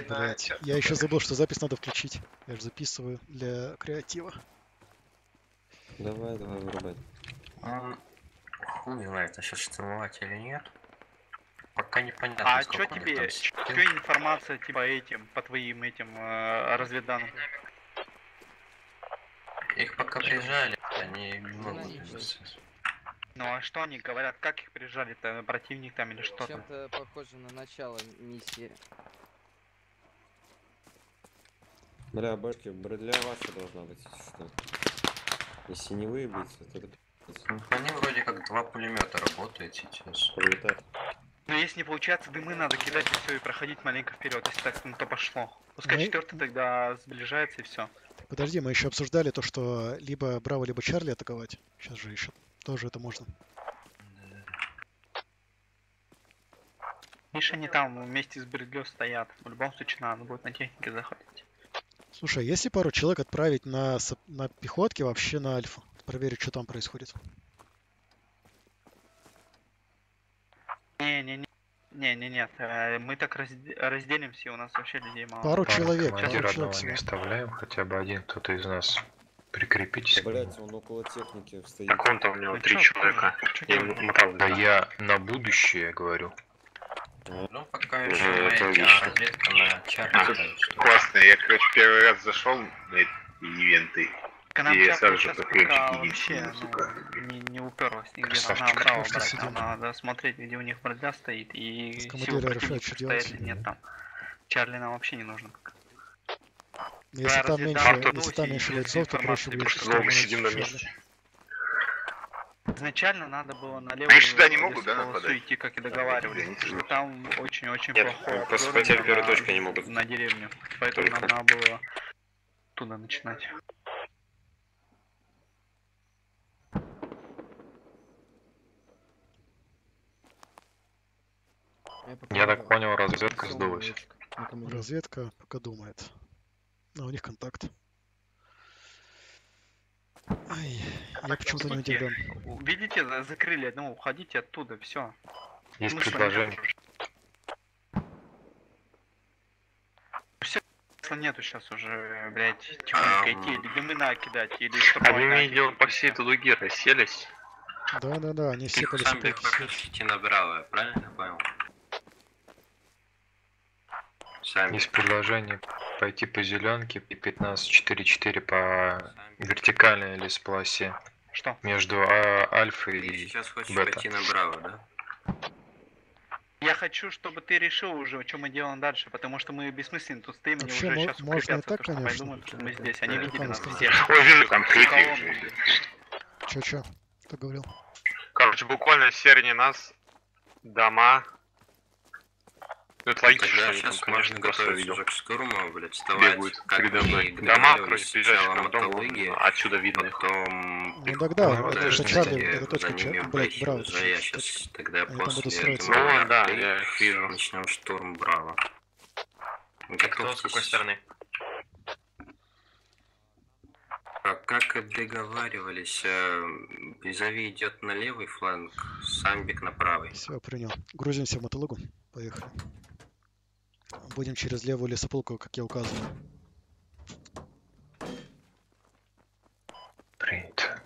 Блять, я еще забыл, что запись надо включить. Я же записываю для креатива. Давай, вырубай. Хуй знает, насчет штурмовать или нет. Пока непонятно. А что тебе, что информация типа этим, по твоим этим разведданным? Их пока прижали, они не могут двигаться. Ну а что они говорят, как их прижали-то, противник там или что-то? Чем-то похоже на начало миссии. Бля, башки, бля, ваша должна быть, что? Если не выебется, то это... По ним вроде как 2 пулемета работают сейчас. Пролетает. Ну если не получается, дымы надо кидать и все, и проходить маленько вперед, если так то пошло. Пускай четвертый тогда сближается и все. Подожди, мы еще обсуждали то, что либо Браво, либо Чарли атаковать. Сейчас же еще тоже это можно. Видишь, они там вместе с Бредлё стоят. В любом случае надо будет на технике заходить. Слушай, если пару человек отправить на пехотке вообще на Альфу, проверить, что там происходит. Нет, мы так разделимся, у нас вообще людей мало. Пару человек, Командира одного не оставляем, хотя бы один кто-то из нас. Прикрепитесь. Блять, он около техники стоит. Так он-то у него 3 человека. Да я на будущее говорю. Ну пока еще разведка на Чарли. Классно, я, короче, первый раз зашел на эти ивенты. И сразу же вообще не уперлась нигде, надо право брать, надо смотреть, где у них борода стоит и силы противника стоят или нет там. Чарли нам вообще не нужно. Если там меньше бойцов, то проще будет. Просто долго сидим на месте. Изначально надо было на Они сюда не могут, да, нападать? идти, как и договаривались. Там очень-очень плохой просто потеря первой точки не могут. На деревню. Поэтому нам надо было туда начинать. Я так понял, разведка сдулась. Разведка пока думает. А у них контакт. Ай, я почему-то не удивлен. Видите, закрыли одного, уходите оттуда, все. Есть предложение. Все, нету сейчас уже, блять, тихонько идти, или дымы накидать, или что. Они видео по всей этой дуге расселись. Да, они все Сам идти на Браво, правильно я понял? Есть предложение пойти по зеленке и 15-4-4 по вертикальной лесполосе. Что? Между Альфа и Сейчас хочешь Бета. пойти на Браво, да? Я хочу, чтобы ты решил уже, что мы делаем дальше, потому что мы бессмысленно тут стоим, они Вообще, уже сейчас можно и укрепятся, так, то, что конечно. подумают, что мы здесь. Они видели нас Конечно. всех. Ой, вижу, там третий уже. Чё? Кто говорил? Короче, буквально севернее нас дома. Ну, это логично, что Тогда они там, сейчас конечно, можно просто готовиться видел. уже к штурму, блядь, вставать. Бегают как передо мной. и Дома, договаривались, короче, ближайшие сначала к дому, мотология, отсюда видно их. потом... Ну тогда, Ну, это подожди, Чарли, я это точка за ними Чарли, блять, обойти Браво. уже, я сейчас тогда Они там будут после строиться. этого Ну, да, я их вижу. начнем штурм Браво. Кто с какой стороны? Как и договаривались, Визави идет на левый фланг, Самбик на правый. Все, принял. Грузимся в мотологу. Поехали. Будем через левую лесополку, как я указывал. Принято.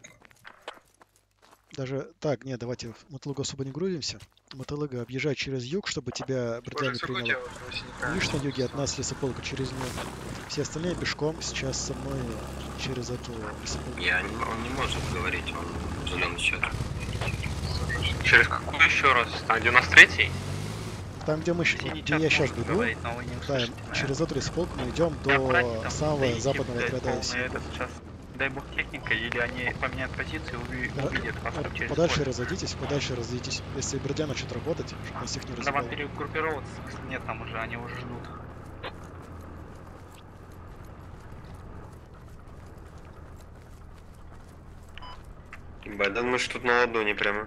Даже так, нет, давайте в мотологу особо не грузимся. Мотолога объезжай через юг, чтобы тебя Бредло не приняла. Видишь, на юге от нас лесополка через нее. Все остальные пешком сейчас со мной через эту лесополку. Он не может говорить, он зеленый счет. Через какую еще раз? Там, где у нас третий? Там, где мы, где я сейчас бегу, да, через эту лесополку мы идем до самого западного отряда. Дай бог техника, или они поменяют позицию и увидят вас через подальше разойдитесь. Если Бродя начнет работать, чтобы нас их не разъебало. Нам разъебало. перегруппироваться, смысла нет, там уже, они уже ждут. Ебать, да мы ж тут на ладони прямо.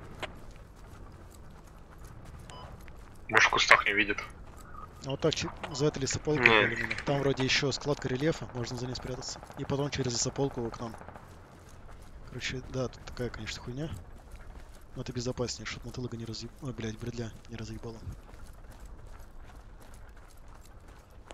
Может, в кустах не видит. А вот так за этой лесополкой более-менее. Там вроде еще складка рельефа, можно за ней спрятаться. И потом через лесополку к нам. Короче, да, тут такая, конечно, хуйня. Но это безопаснее, чтобы мотолога не разъеб... Ой, блядь, Бредля не разъебало.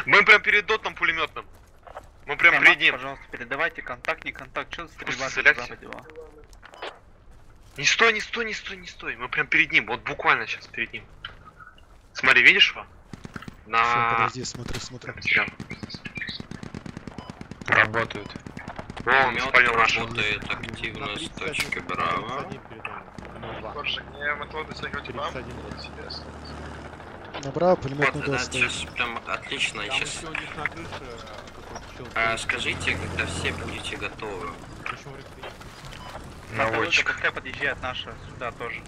Мы прям перед дотом пулеметным. Мы прям перед ним. Пожалуйста, передавайте контакт, не контакт. Что за стрельба стреляйте. западе? Не стой, не стой, не стой, не стой. Мы прям перед ним. Вот буквально сейчас перед ним. Смотри, видишь его? Всё, подожди, смотрю. Работают. О, он спалил наш. Работает активно с точки Браво. Набрал пулеметный Вот, да, дот стоит. сейчас прям отлично. Сейчас... скажите, когда все будете готовы. Наводчик. Пускай подъезжает наша сюда тоже.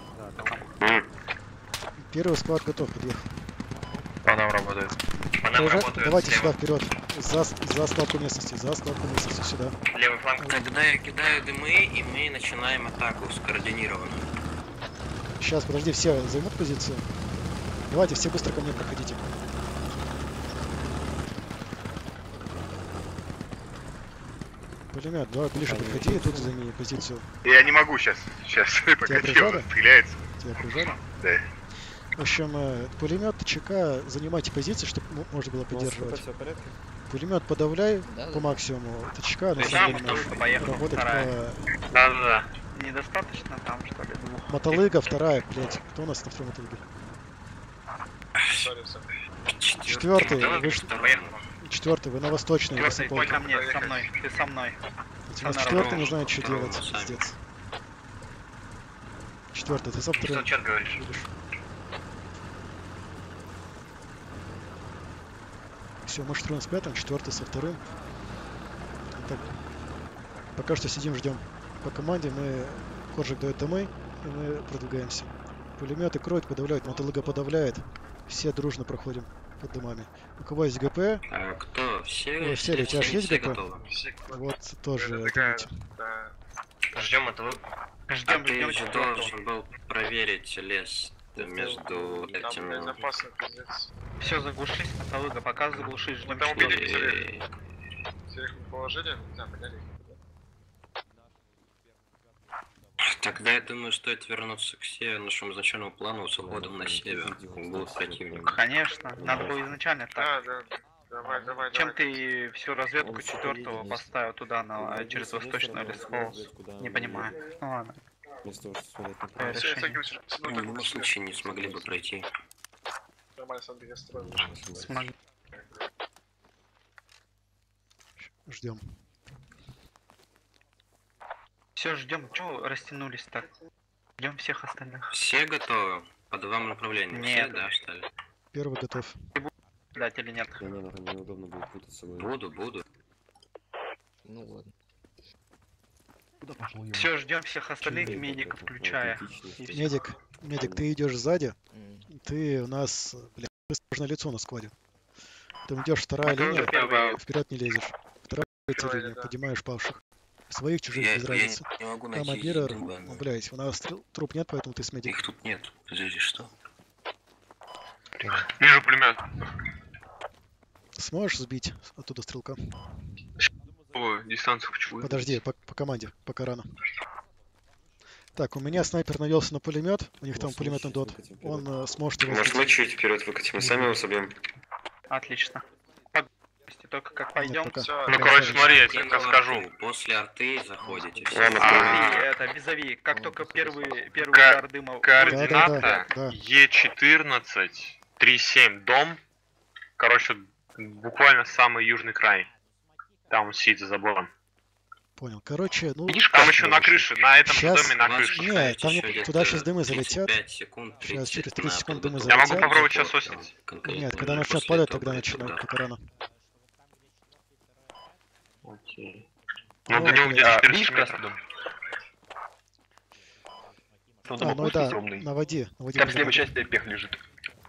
Первый склад готов, подъехал. По нам работает. Давайте сюда вперед. За складку местности, сюда. Левый фланг. Тогда я кидаю дымы, и мы начинаем атаку скоординированно. Сейчас, подожди, все займут позицию. Давайте, все быстро ко мне проходите. Пулемет, давай ближе подходи и тут займи позицию. Я не могу сейчас. Сейчас, погоди, он стреляется. Тебя окружали? Да. В общем, пулемет ЧК, занимайте позиции, чтобы можно было поддерживать. Пулемет подавляй по максимуму. ТЧК на самом деле может работать по... Да. Недостаточно там, что ли, двух. Мотолыга вторая, блять. Кто у нас на втором мотолыге? Четвертый, вы на восточной. Четвертый, ко мне, со мной, ты со мной. У нас четвертый не знает, что делать. Пиздец. Четвертый, ты со вторым. Что говоришь? Все, мы штурмом с пятым, четвертый со вторым. Так. Пока что сидим, ждем. По команде мы... Коржик дает дымы, и мы продвигаемся. Пулеметы кроют, подавляют, мотолыга подавляет. Все дружно проходим под дымами. У кого есть ГП? Кто? Все? Все, у тебя же есть ГП? Готовы. Вот, тоже дымите. Ждем этого. Ждем, ты должен был проверить лес между этим... Все, заглушись, мотолыга, пока заглушись, ждем. Тогда я думаю, стоит вернуться к нашему изначальному плану с уходом на север. Будут противника. Конечно, надо было изначально так. Да. Давай. Чем ты всю разведку четвертого поставил туда, через восточную лесхол? Не понимаю. Ну ладно. В любом случае не смогли бы пройти. Смогли. Ждем. Все, ждем. Чего растянулись так? Ждем всех остальных. Все готовы? По два направления? Нет. Все, да, что ли? Первый готов. Дать или нет? Мне, наверное, неудобно будет путаться. Буду. Ну ладно. Все, ждем всех остальных, медиков включая. Медик, ты идешь сзади. Ты у нас, блядь, сложное лицо на складе. Ты идешь вторая линия, вперед не лезешь. Вторая линия, поднимаешь павших. Своих, чужих, без разницы. Я не могу найти. Командира, блядь, у нас труп нет, поэтому ты с медик. Их тут нет. Подожди, что? Вижу пулемет. Сможешь сбить оттуда стрелка? Дистанцию хочу. Подожди, по команде, пока рано. Так, у меня снайпер навелся на пулемет. У них там пулеметный дот. Он сможет его Может, сбить. мы чуть вперед выкатим, мы сами его собьем. Отлично. Только как пойдем. Ну, короче, смотри, я тебе расскажу. После арты заходите. Это визави. Как только первый удар дыма. Координата Да. Е14, 37, дом. Короче, буквально самый южный край. Там он сидит за забором. Понял. Короче, ну... Видишь, там еще на крыше, на этом Сейчас... доме на крыше. Нет, там туда сейчас дымы залетят. Сейчас через 30 секунд дымы залетят. Я могу попробовать сейчас осить. Нет, когда начнет падать, тогда начинать, пока рано. Окей. Ну, до него где-то 400 метров. Ну да, на воде. Там с левой части пех лежит.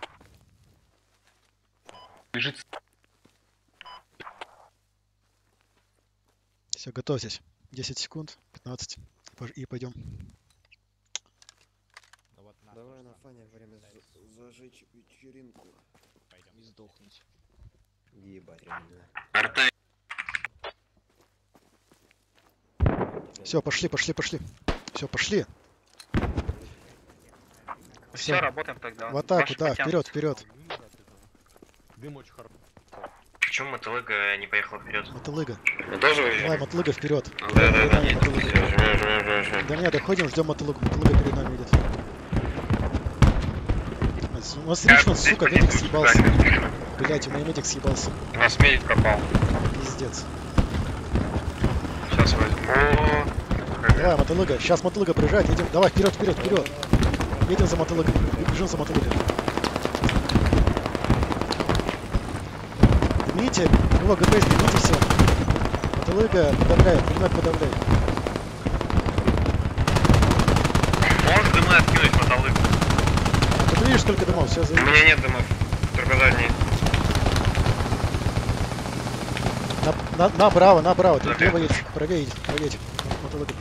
Все, готовьтесь. 10 секунд, 15. И пойдем. Давай на фане время зажечь вечеринку. И сдохнуть. Ебать, реально. Арта. Все, пошли. Все, пошли. Все, работаем тогда. В атаку, да, вперед. Дым очень хорошо. Почему Мотолыга не поехала вперед? Мотолыга. Я тоже Давай, выезжаю? Мотолыга вперед. Да. Мотолыга. До меня доходим, ждем Мотолыгу. Мотолыга перед нами идет. У нас Ричмонд, сука, медик съебался. Блять, у меня медик съебался. У нас медик пропал. Пиздец. Сейчас возьму. Давай, Мотолыга. Сейчас Мотолыга приезжает. Едем. Давай, вперед. Едем за Мотолыгой. Бежим за Мотолыгой. Дмите, его ГП снимите все. Мотолыга подавляет, пулемет подавляет. Можешь дымы откинуть Мотолыгу? Ты видишь, сколько дымов? Все, У меня нет дымов, только задние. Направо. Ты лево едешь, правее едешь. Мотолыга.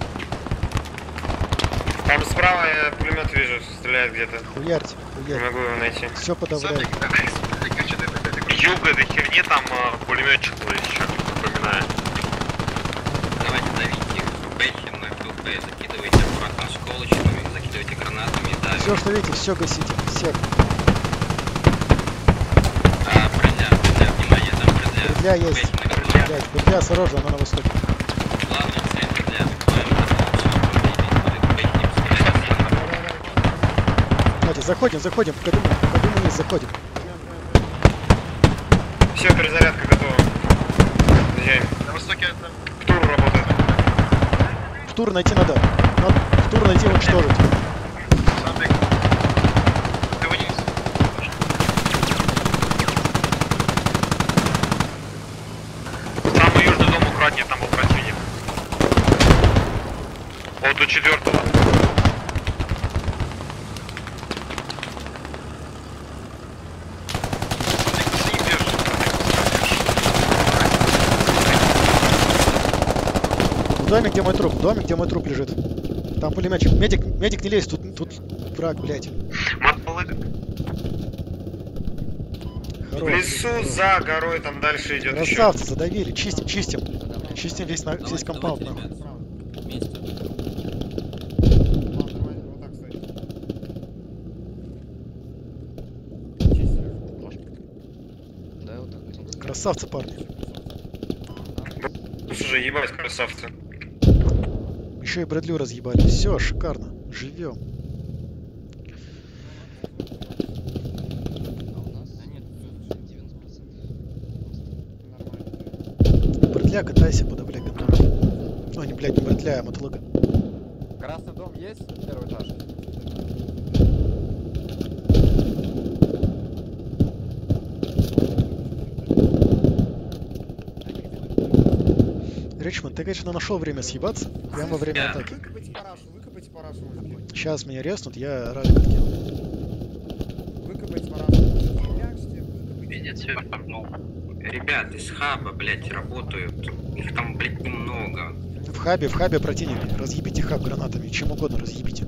Там справа я пулемет вижу, стреляет где-то. Хуярьте. Не могу его найти. Все подавляет. Юга до херни там пулеметчик был еще, напоминаю. Давайте давите бэхи на КП, закидывайте аккуратно осколочными, закидывайте гранатами и давите. Все, что видите, все гасите. Всех. Бредля, внимание, там бредля. Бредля есть. Бэхи на бредля. Блять, бредля осторожно, она на востоке. Главная цель бредля. Давайте, заходим. В Кадуму вниз заходим. Все, перезарядка готова. Заезжаем. На востоке это... Тур работает. В тур найти надо. В тур найти уничтожить. Самбик. Ты вниз. Самый южный дом аккуратнее, там был противник. Вот у 4-го. Домик, где мой труп лежит. Там пулеметчик. Медик не лезь, тут враг, блядь. Мотолыга. В лесу за горой там дальше идет еще. Красавцы, задавили. Чистим. Чистим весь компаунд, нахуй. Да, вот так. Красавцы, парни. Слушай, ебать, красавцы. Еще и Брэдлю разъебали. Все, шикарно. Живем. Брэдля, катайся, подавляй гандон. Ой, не, блядь, не Брэдля, а Мотолыга. Красный дом есть? Первый этаж. Ричмонд, ты, конечно, нашел время съебаться. Прямо во время атаки. Выкопайте парашу. Сейчас меня резнут, я ралик откину. Выкопайте парашу. Ребят, из хаба, блять, работают. Их там, блять, немного. В хабе противник. Разъебите хаб гранатами. Чем угодно разъебите.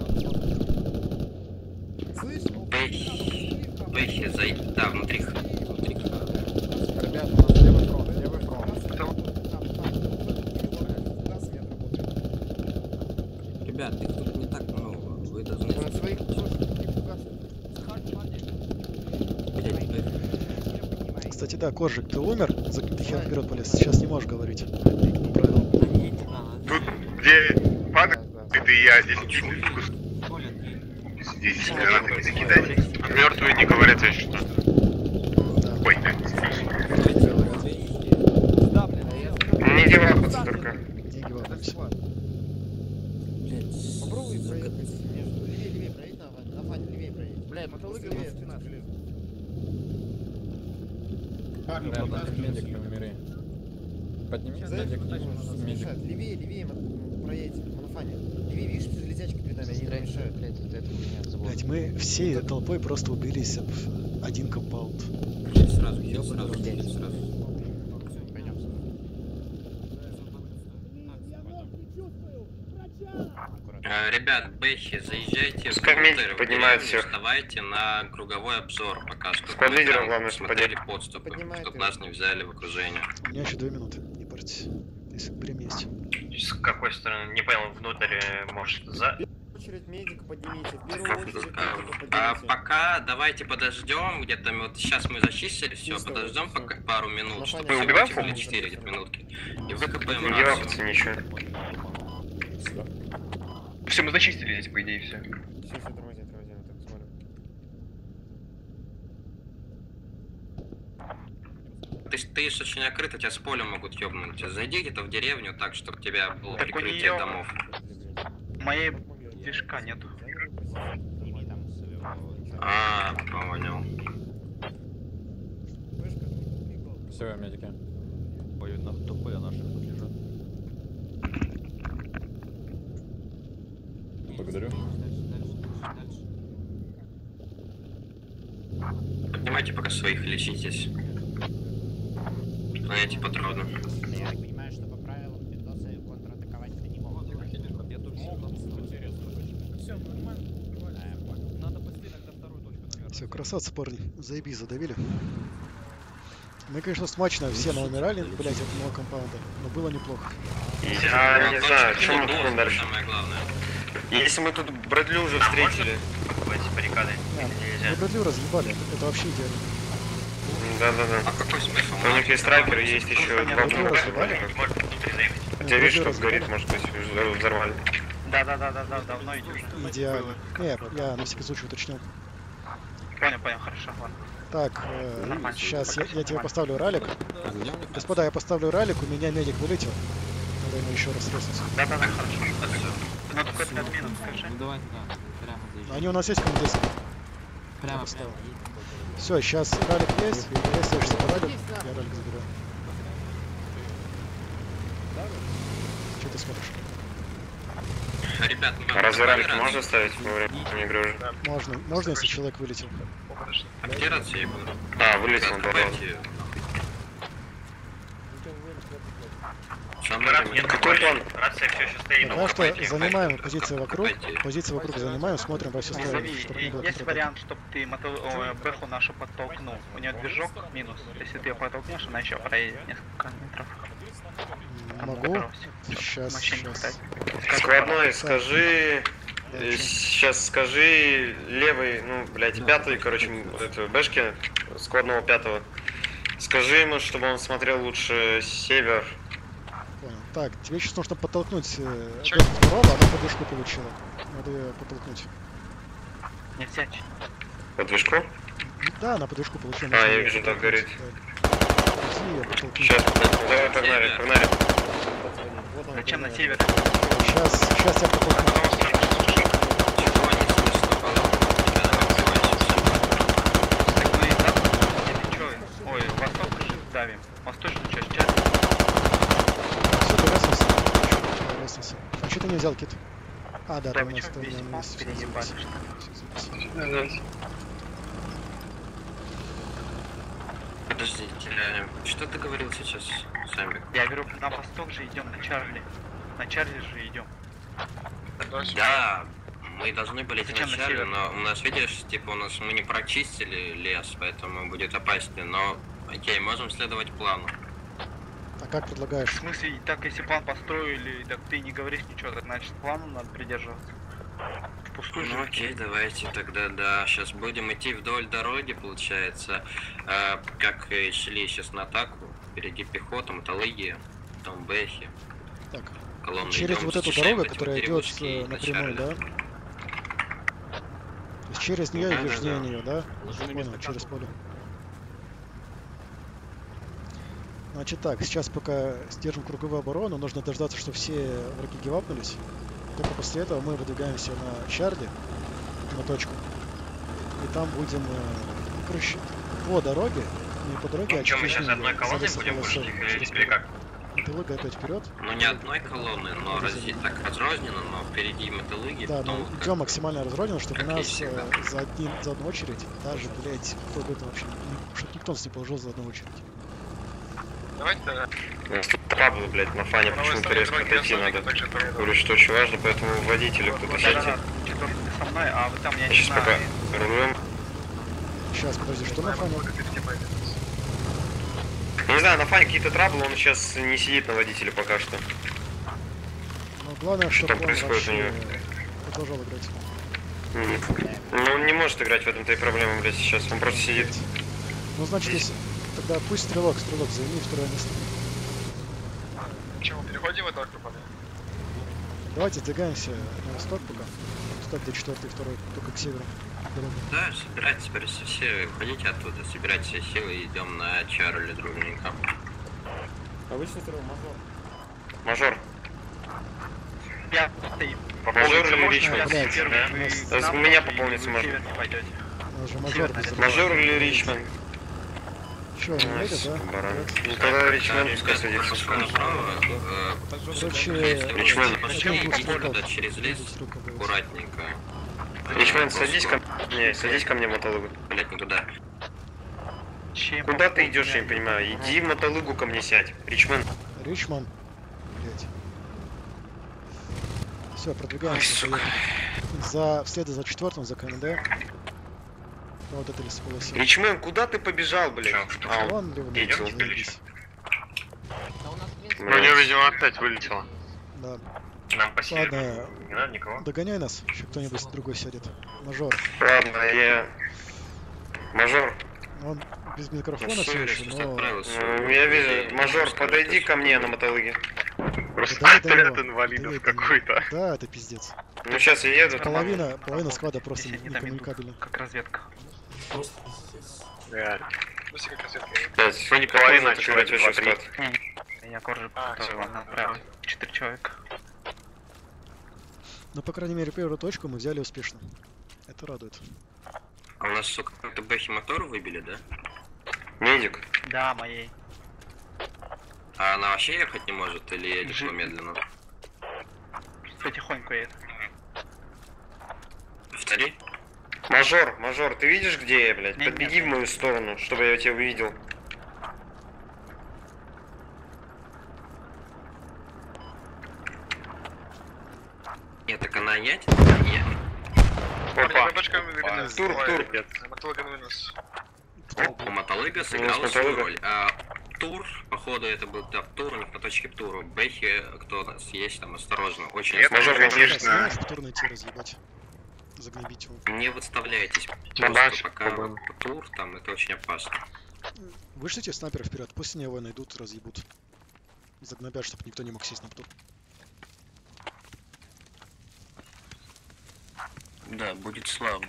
Бэхи, да, внутри. Ребята, у нас левый фронт. Ребят, их тут не так много. Вы должны... Кстати, да, Коржик, ты умер? За ты хер вперед полез. Сейчас не можешь говорить. По правилам. Тут где падает, это я здесь здесь гранатами закидать. Мертвые не говорят, я что. Да. Ой, Не девахаться только. Не гивапнемся. Попробуй проехать между. Левее проедь на фане, левее проедь. Бля, мотолыга левее, спина железо. Медик на мире. Подними медик. Левее проедь на фане. Левее, видишь, летячки перед нами, они не мешают. Блять, мы всей толпой просто убились об один компаунд. Сразу. Ребят, Бэхи, заезжайте Скамейки поднимают всех. Вставайте на круговой обзор пока что. Сквад лидеров, главное, смотрели подступы, чтобы нас не взяли в окружение. У меня еще 2 минуты. Не парьтесь. Если время есть. с какой стороны? Не понял, внутрь, может, за... очередь медика поднимите. В первую очередь медика А поднимите. пока давайте подождем, где-то вот сейчас мы зачистили, все, подождем пока пару минут, чтобы Мы все убиваем вытянули фокус? 4 где-то минутки. И выкопаем Не рацию. делайте ничего. Все, мы зачистили здесь, по идее, все. Все, тормози, так смотрим. Ты ж очень открыто, тебя с поля могут ёбнуть. Зайди где-то в деревню так, чтобы у тебя было Так у прикрытие неё- домов. Моей движка нету. А, понял. Все, медики. Ой, на ТП наших тут лежат. Благодарю. Поднимайте пока своих лечитесь. Знаете патроны. Я так понимаю, что по правилам пиндосы контратаковать-то не могут. Я тут все нормально. Надо пойти иногда вторую точку, наверное. Все, красавцы, парни. Заебись, задавили. Мы, конечно, смачно все наумирали, блять, от моего компаунда, но было неплохо. Я не знаю, что мы тут дальше. Самое главное. Если мы тут Брэдли уже встретили. Мы Брэдлю разъебали, это вообще идеально. Да-да-да. А какой смысл? У них есть тракер, есть еще два Брэдлю пункта. разъебали? Хотя видишь, что горит, может быть, взорвали. Да, давно иди уже. Идеально. Не, я на всякий случай уточнил. Понял, хорошо, ладно. Так, Нормально. сейчас я тебе поставлю ралик. Господа, я поставлю ралик, у меня медик вылетел. Надо ему еще раз резнуться. Да, хорошо. Ну только ты админом скажи. Ну давай, да, прямо заезжай. Они у нас есть командиры. Прямо. Все, сейчас ралик есть. Я слышишься по ралик, я ралик заберу. Что ты смотришь? Ребят, А разве ралик можно ставить во время игры уже? Можно, если человек вылетел. А где рация была? А, вылетел, да. Какой план? Рация все еще стоит. Пока что занимаем позиции вокруг занимаем, смотрим во все стороны, Назови, чтобы не было есть контрбата. вариант, чтобы ты Бэху нашу подтолкнул. У нее движок минус. Если ты ее подтолкнешь, она еще проедет несколько метров. Могу. Сейчас. Складной, скажи... Да, Сейчас скажи левый, ну, блядь, пятый, короче, это бэшки складного пятого. Скажи ему, чтобы он смотрел лучше север. Понял. Так, тебе сейчас нужно подтолкнуть второго, она подвижку получила. Надо ее подтолкнуть. Не взять. Под движку? Да, она подвижку получила. А, я вижу, так горит. Сейчас. Давай, погнали. Зачем на север? Сейчас я подтолкну. Так мы и запад, или чё? Ой, восток же давим. Восточную часть. Все, ты разница. А что ты не взял кит? А, да, Да ты у вы нас чё, там весь у пас нас переебали, что ли? Подождите, что ты говорил сейчас, Самбик? Я говорю, на восток же идем, на Чарли. На Чарли же идем. Да, мы должны были идти Зачем на вначале, север? но у нас, видишь, типа мы не прочистили лес, поэтому будет опаснее, но окей, можем следовать плану. А как предлагаешь? В смысле, так если план построили, так ты не говоришь ничего, так значит плану надо придерживаться. Впустую же. Ну окей, давайте тогда, да, сейчас будем идти вдоль дороги, получается, как и шли сейчас на атаку, впереди пехота, мотология, там бэхи. Так, Колонны через идем, вот эту зачищаем дорогу, эти которая вот идет деревушки и напрямую, начали. да? То есть через нее и Да, да, южнее да. нее, да? Понял, через поле. Значит так, сейчас пока сдержим круговую оборону, нужно дождаться, что все враги гивапнулись. Только после этого мы выдвигаемся на Чарли, на точку. И там будем, короче, по дороге, не по дороге, а через нее. Или как? Мотология опять вперед. Ну не одной колонны, но так разрозненно, но впереди мотологии, Да, потом... мы идем максимально разрозненно, чтобы как нас есть всегда. за одну очередь, даже, блять, кто бы это вообще, чтобы никто нас не положил за одну очередь. Давайте тогда. У нас тут таблы, блядь, на фане почему-то резко отойти надо. Говорю, что очень важно, поэтому водителю кто-то сядьте. Четвертый со мной, а вы там я не Сейчас знаю. пока рулем. Сейчас, подожди, что на фоне? Не знаю, на фане какие-то траблы, он сейчас не сидит на водителе пока что. Но главное, Что чтобы там он происходит у вообще него? продолжал играть. Ну, он не может играть в этом-то и проблема, блядь, сейчас. Он просто сидит. Ну, значит, если... Тогда пусть стрелок займи второе место. Почему? Переходим в эту группу? Давайте сдвигаемся на восток пока. Туда, где 4-й, 2-й, только к северу. Да, собирайте теперь все, уходите оттуда, собирайте все силы и идем на Чарли дружненько. Обычный стрел, мажор. Мажор. Мажор или Ричмонд? У меня пополнится мажор. Мажор или Ричмонд? Чё, не едет, да? Ну тогда Ричмонд пускай садится. Ричмонд через лес, аккуратненько. Ричмонд, садись ко мне в мотолыгу. Блять, не туда. Куда ты идешь, я не понимаю. Иди в мотолыгу ко мне сядь. Ричмонд. Ричмонд. Блять. Все, продвигаемся. Вслед за 4-м, за КНД. Вот это лесополоса. Ричмонд, куда ты побежал, блядь? Вон, видел. У него, видимо, опять вылетело. Да. Нам по северу Ладно, не надо никого. догоняй нас, еще кто-нибудь другой сядет. Мажор. Ладно, я... Мажор. Он без микрофона все еще, но... Я вижу. Мажор, подойди ко мне на мотолыге. Просто отряд инвалидов какой-то. Да, это пиздец. Ну сейчас я еду. Половина склада просто некоммуникабельна. Как разведка. Реально. Вы не половина, а чувак, еще склад. Я коржи направил. 4 человека. Ну, по крайней мере, первую точку мы взяли успешно. Это радует. А у нас, сука, какой-то бэхи мотор выбили, да? Медик. Да, моей. А она вообще ехать не может или едет медленно? Потихоньку едет. Повтори. Мажор, ты видишь, где я, блядь? Подбеги в мою сторону, чтобы я тебя увидел. Нет, так она едет? Нет. Опа. Тур. У мотолыга сыграл свою роль. Тур, походу это был тур, у них на точке Туру. Бэхи, кто у нас есть, там осторожно. Очень Мажор, конечно. Тур найти, разъебать. Загнобить его. Не выставляйтесь. Просто пока тур, там это очень опасно. Вышлите снайпера вперед, пусть они его найдут, разъебут. Загнобят, чтобы никто не мог сесть на птур. Да, будет славно.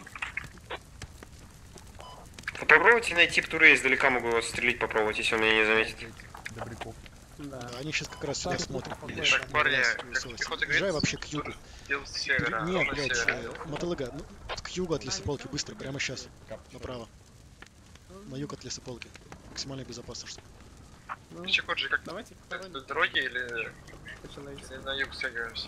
Попробуйте найти птуры, издалека могу его стрелить, попробовать, если он меня не заметит. Да, они сейчас как раз сюда смотрят. Так, парни, Езжай вообще к югу. Не, блядь, мотолыга, ну, к югу от лесополки, быстро, прямо сейчас. Направо. На юг от лесополки. Максимально безопасно, что. Чекоджи, как давайте дороги или на юг стягиваемся?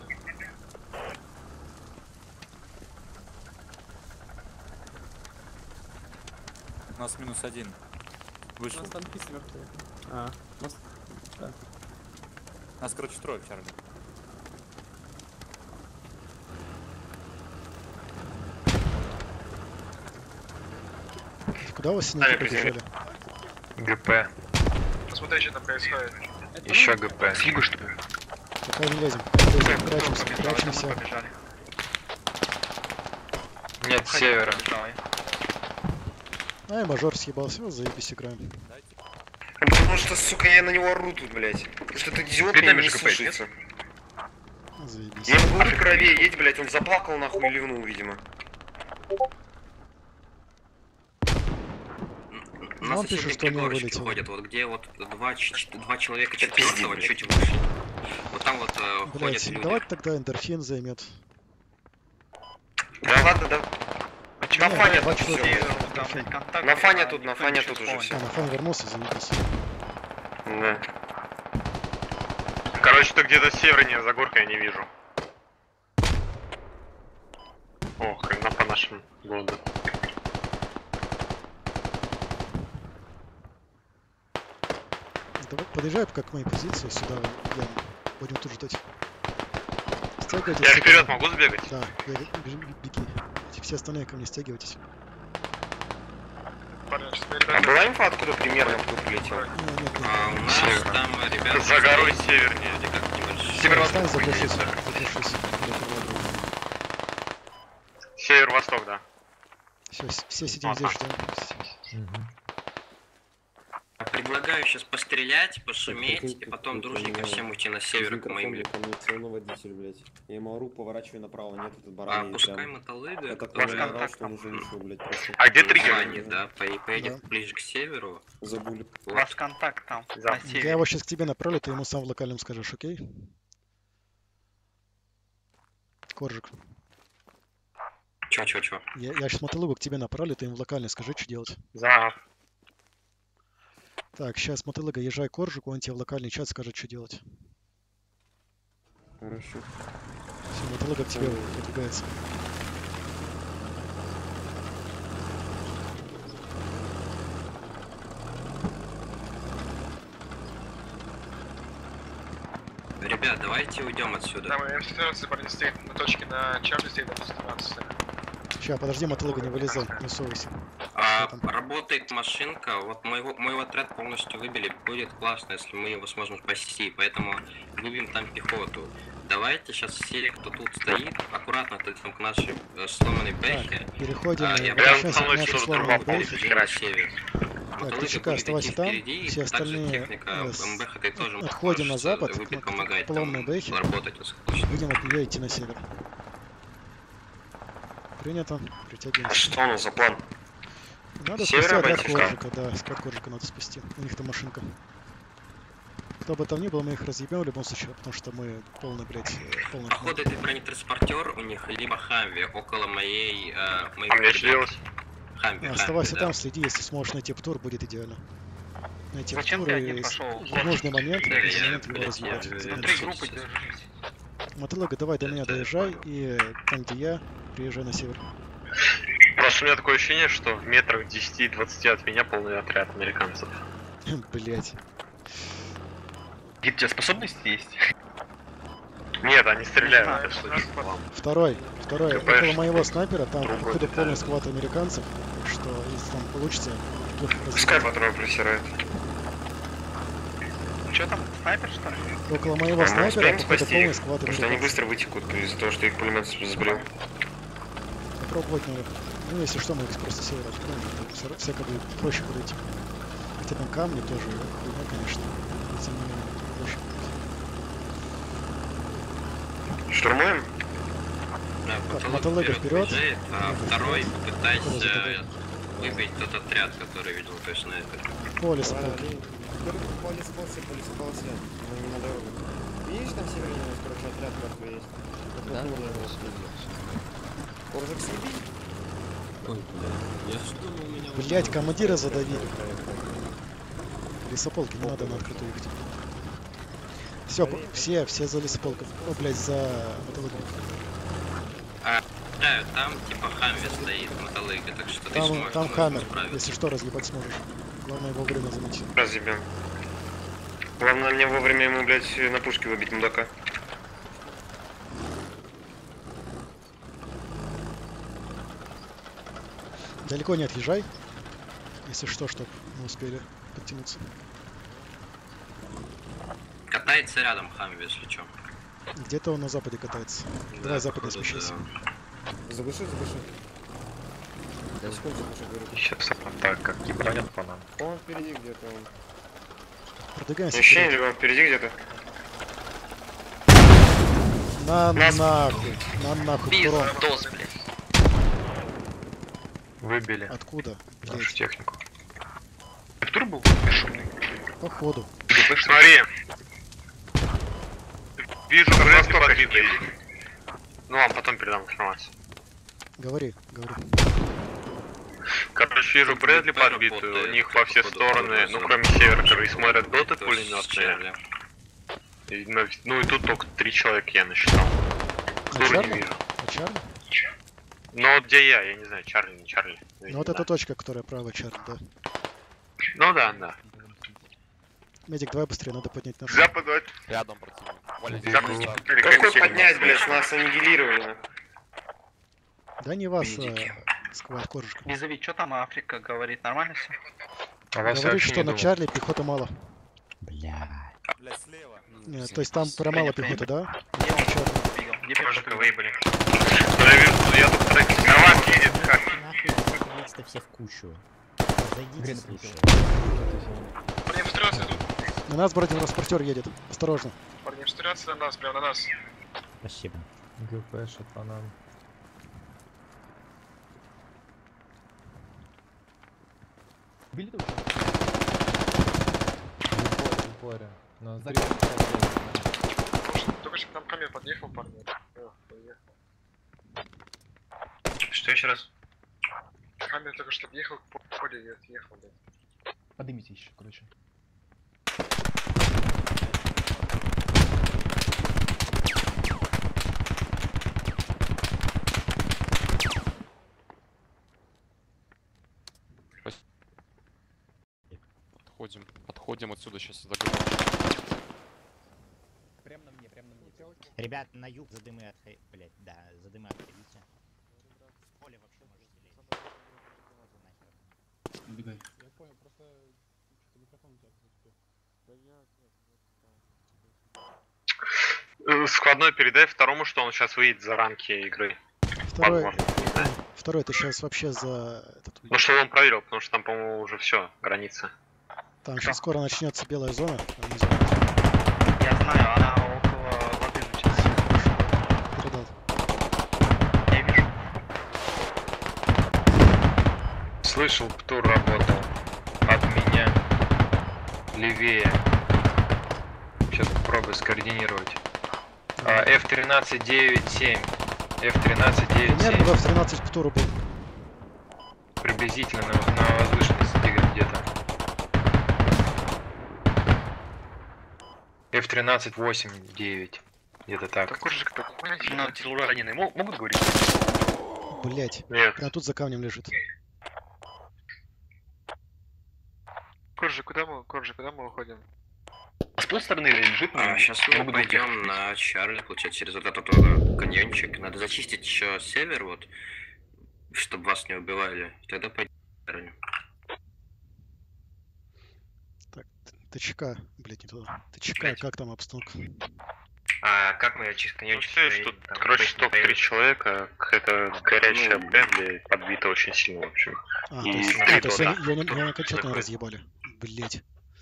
У нас -1. Вышел. У нас танки мертвые. Да. Нас, короче, трое в Чарли. Куда вас синяки побежали? ГП. Посмотри, что там происходит. Еще ГП. Фигу, что ли? Пока не лезем. Прячемся. Нет, с севера. Ай, мажор съебался, заебись играем. Потому что, сука, я на него ору тут, блядь. Потому что этот идиот меня не слушается. Заебись. Я могу правее едь, блядь, он заплакал нахуй и ливнул, видимо. У нас соседние пригорочки ходят, вот где вот два человека четвертого чуть выше. Вот там вот ходят люди. Давайте тогда эндорфин займет. Да ладно, да. На фане тут все. На фане тут уже все. На фане вернулся, заебись. Да. Короче, ты где-то севернее за горкой я не вижу. О, хрена по нашему году. Давай, подъезжай пока к моей позиции сюда, я будем тут ждать. Стягивайтесь. Я вперед могу сбегать? Да, беги. Все остальные ко мне стягивайтесь. А была инфа, откуда примерно кто прилетел? Нет. У нас там ребята... За горой севернее. Северо-восток. Север-восток, да. Все сидим здесь, ждем. Предлагаю сейчас пострелять, пошуметь, и потом дружненько всем уйти на север к моим людям. водитель, блядь. Я ему ору, поворачивай направо, нет, этот баран. Пускай мотолыга, это который орал, что он уже вышел, блядь, просто. А где триггер? Да, поедем ближе к северу. Забули. Ваш контакт там, на севере. Я его сейчас к тебе направлю, ты ему сам в локальном скажешь, окей? Коржик. Чё? Я сейчас мотолыгу к тебе направлю, ты ему в локальный скажи, что делать. За. Так, сейчас мотолыга, езжай к Коржику, он тебе в локальный чат скажет, что делать. Хорошо. Все, мотолыга к тебе выдвигается. Ребят, давайте уйдем отсюда. Там М14 парень стоит на точке на Чарли стоит М17. Сейчас, подожди, мотолыга, не вылезай, не совайся. Работает машинка, вот мой отряд полностью выбили, будет классно, если мы его сможем спасти, поэтому выбьем там пехоту. Давайте сейчас все, кто тут стоит, аккуратно отойдем к нашей сломанной бэхе. Переходим возвращаемся к нашей сломанной бэхе. На север. Так, ТЧК, оставайся там, все остальные отходим на запад, к поломной бэхе, будем от нее идти на север. Принято, притягиваемся. Что у нас за план? Надо спасти отряд Коржика, да, склад Коржика надо спасти, у них там машинка. Кто бы там ни был, мы их разъебем в любом случае, потому что мы полный, блядь, полный... Походу это бронетранспортер у них, либо Хамви, около моей... А мне что делать? Хамви, оставайся там, следи, если сможешь найти птур, будет идеально. Найти птур и в нужный момент его разъебать. Внутри группы держись. Мотолога, давай до меня доезжай, и там, где я, приезжай на север. Просто у меня такое ощущение, что в метрах 10-20 от меня полный отряд американцев. Блять. Гид, у тебя способности есть? Нет, они стреляют. Второй, около моего снайпера, там походу полный схват американцев, что если там получится... Пускай патрон присирает. Что там, снайпер что ли? Около моего снайпера походу полный схват американцев. Потому что они быстро вытекут из-за того, что их пулемет сбрил. Попробовать надо. Ну, если что, мы их просто севера откроем, всяко будет проще подойти. Хотя там камни тоже, хуйня, конечно. Этим проще. Штурмуем? Так, мотолыга вперед. Второй попытайся выбить тот отряд, который видел той снайпер. По лесу, по лесополосе, на дорогу. Видишь, там северный у нас, короче, отряд какой есть? Да? Коржик съеби? Ой, блядь, я ж думал, меня... Блять, командира задавили. Лесополки, не надо на открытую ехать. Все за лесополкой. О, блять, за мотолыгой. Там типа Хамви стоит, мотолыга, так что ты сможешь. Там Хаммер, если что, разъебать сможешь. Главное вовремя заметить. Разъебем. Главное мне вовремя ему, блять, на пушке выбить мудака. Далеко не отъезжай, если что, чтоб мы успели подтянуться. Катается рядом Хамви, если что. Где-то он на западе катается. Давай западнее смещайся. Заглуши. Да, секунду заглуши, говорю. Сейчас так, как и бронят по нам. Он впереди где-то. Продвигаемся. Ощущение, либо впереди где-то. На нахуй, Турон. Выбили. Откуда? Нашу технику. Тур был бесшумный. Походу. Смотри. Вижу, Брэдли подбитый. Ну, вам потом передам информацию. Говори. Короче, вижу Брэдли подбитую, у них во все стороны, ну кроме севера, которые смотрят доты пулеметные. Ну и тут только 3 человека я насчитал. Туру не вижу. А Чарли? Но где я не знаю, Чарли, не Чарли. Ну вот эта точка, которая правая, Чарли, да. Ну да. Медик, давай быстрее, надо поднять наш. Западать. Рядом противник. Какой поднять, блядь, нас аннигилировали. Да не вас, сквад Коржика. Визави, что там Африка говорит, нормально все? Говорит, что на Чарли пехоты мало. Бля, слева. Нет, то есть там прям мало пехоты, да? Где Коржика выебали. Я тут трекинг. Наконец-то все в кучу. Зайдите, слушай. Парни, обстреляться идут. На нас бронетранспортер едет. Осторожно. Парни, обстреляться на нас, прямо на нас. Спасибо. ГП, шатанан. Били ты уже? В упоре. На Только что к нам камер подъехал, парни. Что еще раз? Камер только что подъехал к полю и отъехал, блядь. Поднимите еще, короче. Подходим отсюда сейчас загрузим. Прям на мне, прям на мне. Ребят, на юг за дымы отходите. Блять, да, за дымы отходите. В поле вообще можете лезть. Убегай. Я понял, просто что-то микрофон у тебя закрыл. Складной передай второму, что он сейчас выйдет за рамки игры. Второй это сейчас вообще за... Ну что он проверил, потому что там, по-моему, уже все, граница. Там сейчас скоро начнется белая зона. Я знаю, она около воды начинается. Передал. Я вижу. Слышал, Птур работал. От меня. Левее. Сейчас попробую скоординировать. F13-9-7. F13-9-7. Примерно в 13 Птуру был. Приблизительно на возвышенности где-то. F13-8-9. Где-то так. Такой же, как ну, тяжело раненые могут говорить? Блять. Нет. Прямо тут за камнем лежит. Коржи, куда мы уходим? А с той стороны лежит? Сейчас мы пойдем на Чарли, получается, через вот этот каньончик. Надо зачистить еще север, вот, чтобы вас не убивали. Тогда пойдем на Чарли. Так, ТЧК, блять, не туда. ТЧК, как там обстановка? А как мы через каньончик? Тут, короче, столько 3 человека, какая-то горячая Брэдли подбита очень сильно, в общем. То есть ее окончательно разъебали. Блять.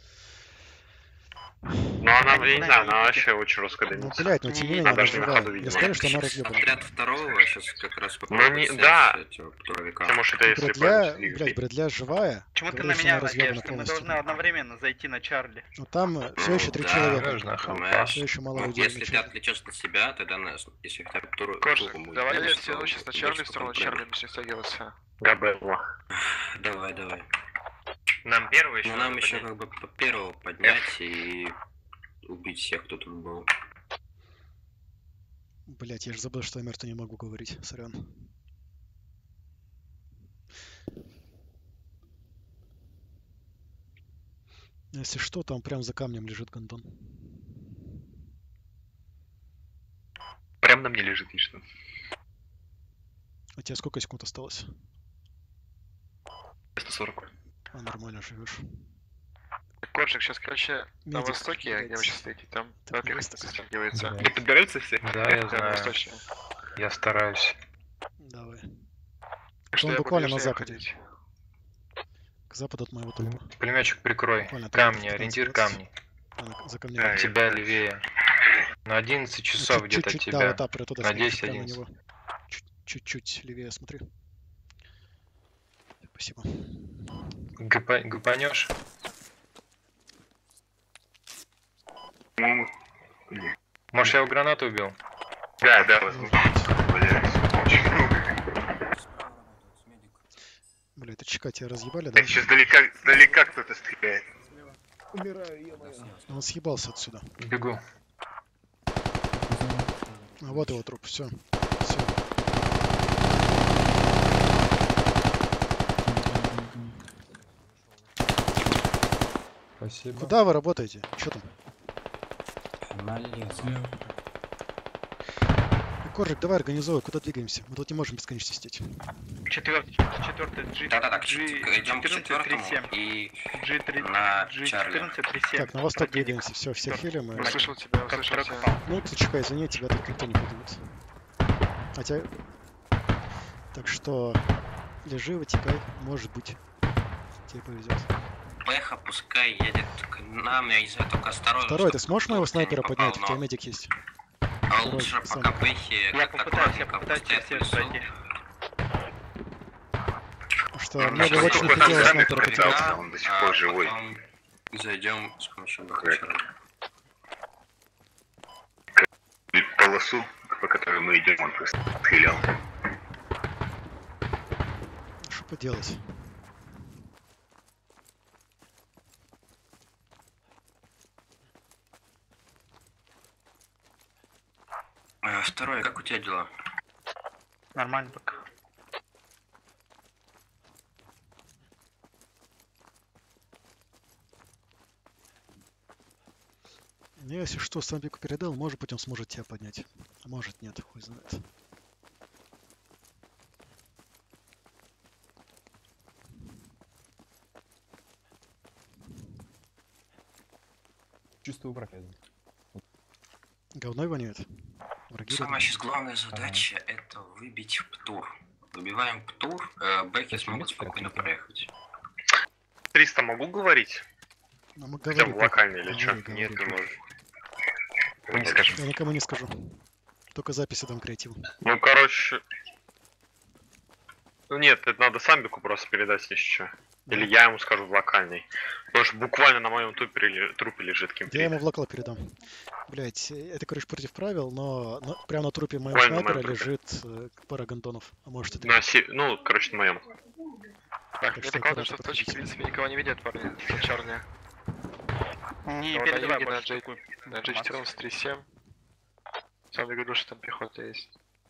Ну она, я не знаю, она вообще очень жестко дымится. Ну, блять, ну тем не менее, она живая. Я скажу, что она разъебана. Отряд второго сейчас как раз попробует да. Потому что это если Брэдля живая. Почему ты на меня надеешься? Мы должны одновременно зайти на Чарли. Ну там все еще 3 человека. Все еще мало людей. Если ты отвлечешь на себя, тогда если хотя бы Коржик, давай я стяну сейчас на Чарли, в сторону Чарли начнем стягиваться. Давай. Нам первого еще. Ну, нам еще как бы первого поднять и убить всех, кто тут был. Блять, я же забыл, что я мертво не могу говорить. Сорян. Если что, там прям за камнем лежит гондон. Прям на мне лежит, и что? А тебе сколько секунд осталось? 140. А, нормально живешь. Коржик, сейчас, короче, на востоке, где вы сейчас стоите, там во-первых, стягивается. Не подбираются все? Да, я знаю. Я стараюсь. Давай. Он буквально на западе. К западу от моего трупа. Пулеметчик прикрой. Камни, ориентир камни. За камнями. Тебя левее. На 11 часов где-то от тебя. Да, вот так, туда на 10-11. Чуть-чуть левее смотри. Спасибо. Гупанешь? Может, я его гранату убил? Да, возможно. Бля, это ЧК тебя разъебали, да? Сейчас далека кто-то стреляет. Умираю, ё-моё. Он съебался отсюда. Бегу. А вот его труп, все. Спасибо. Куда вы работаете? Что там? Налево. Коржик, давай организовывай, куда двигаемся? Мы тут не можем бесконечно сидеть. Четвертый G. Да, идем к четвертому и на Чарли. Так, на восток двигаемся, все хилим. Я слышал тебя, Ну, ты чекай, извини, тебя тут никто не поднимет. Хотя... Так что... Лежи, вытекай. Может быть. Тебе повезет. Пеха пускай едет к нам, я из-за только осторожно. Второй, ты сможешь моего снайпера поднять? У тебя медик есть. А лучше пока Пехи... Я попытаюсь все пройти. Что мне бы очень хотелось снайпера потерять. Он до сих пор живой. Зайдем с помощью бакачера. Полосу, по которой мы идем, он просто стрелял. Что поделать? Второй, как у тебя дела? Нормально пока. Ну, если что, Самбику передал, может быть он сможет тебя поднять. А может нет, хуй знает. Чувствую врага. Говной воняет. Враги Самая сейчас главная задача это выбить ПТУР. Выбиваем ПТУр, бэки смогут спокойно проехать. 300 могу говорить? Ну, мы Хотя бы говорим, локально или говори, что? говори. Нет, не можешь. Не скажу. Я никому не скажу. Только записи дам креативу. Ну, короче... Ну нет, это надо Самбику просто передать еще. Или я ему скажу в локальный. Потому что буквально на моем трупе лежит кемпи. Я ему в локал передам. Блять, это, короче, против правил, но прямо на трупе моего Буквально на снайпера моем трупе. лежит пара гандонов. А может это... Ну, короче, на моем. Так, Так мне что докладывают, аккуратно что в точке, в подходите. принципе, никого не видят, парни. Что Чарли. Не Но передавай на больше юге на такую G14 3.7. Сам я говорю, что там пехота есть.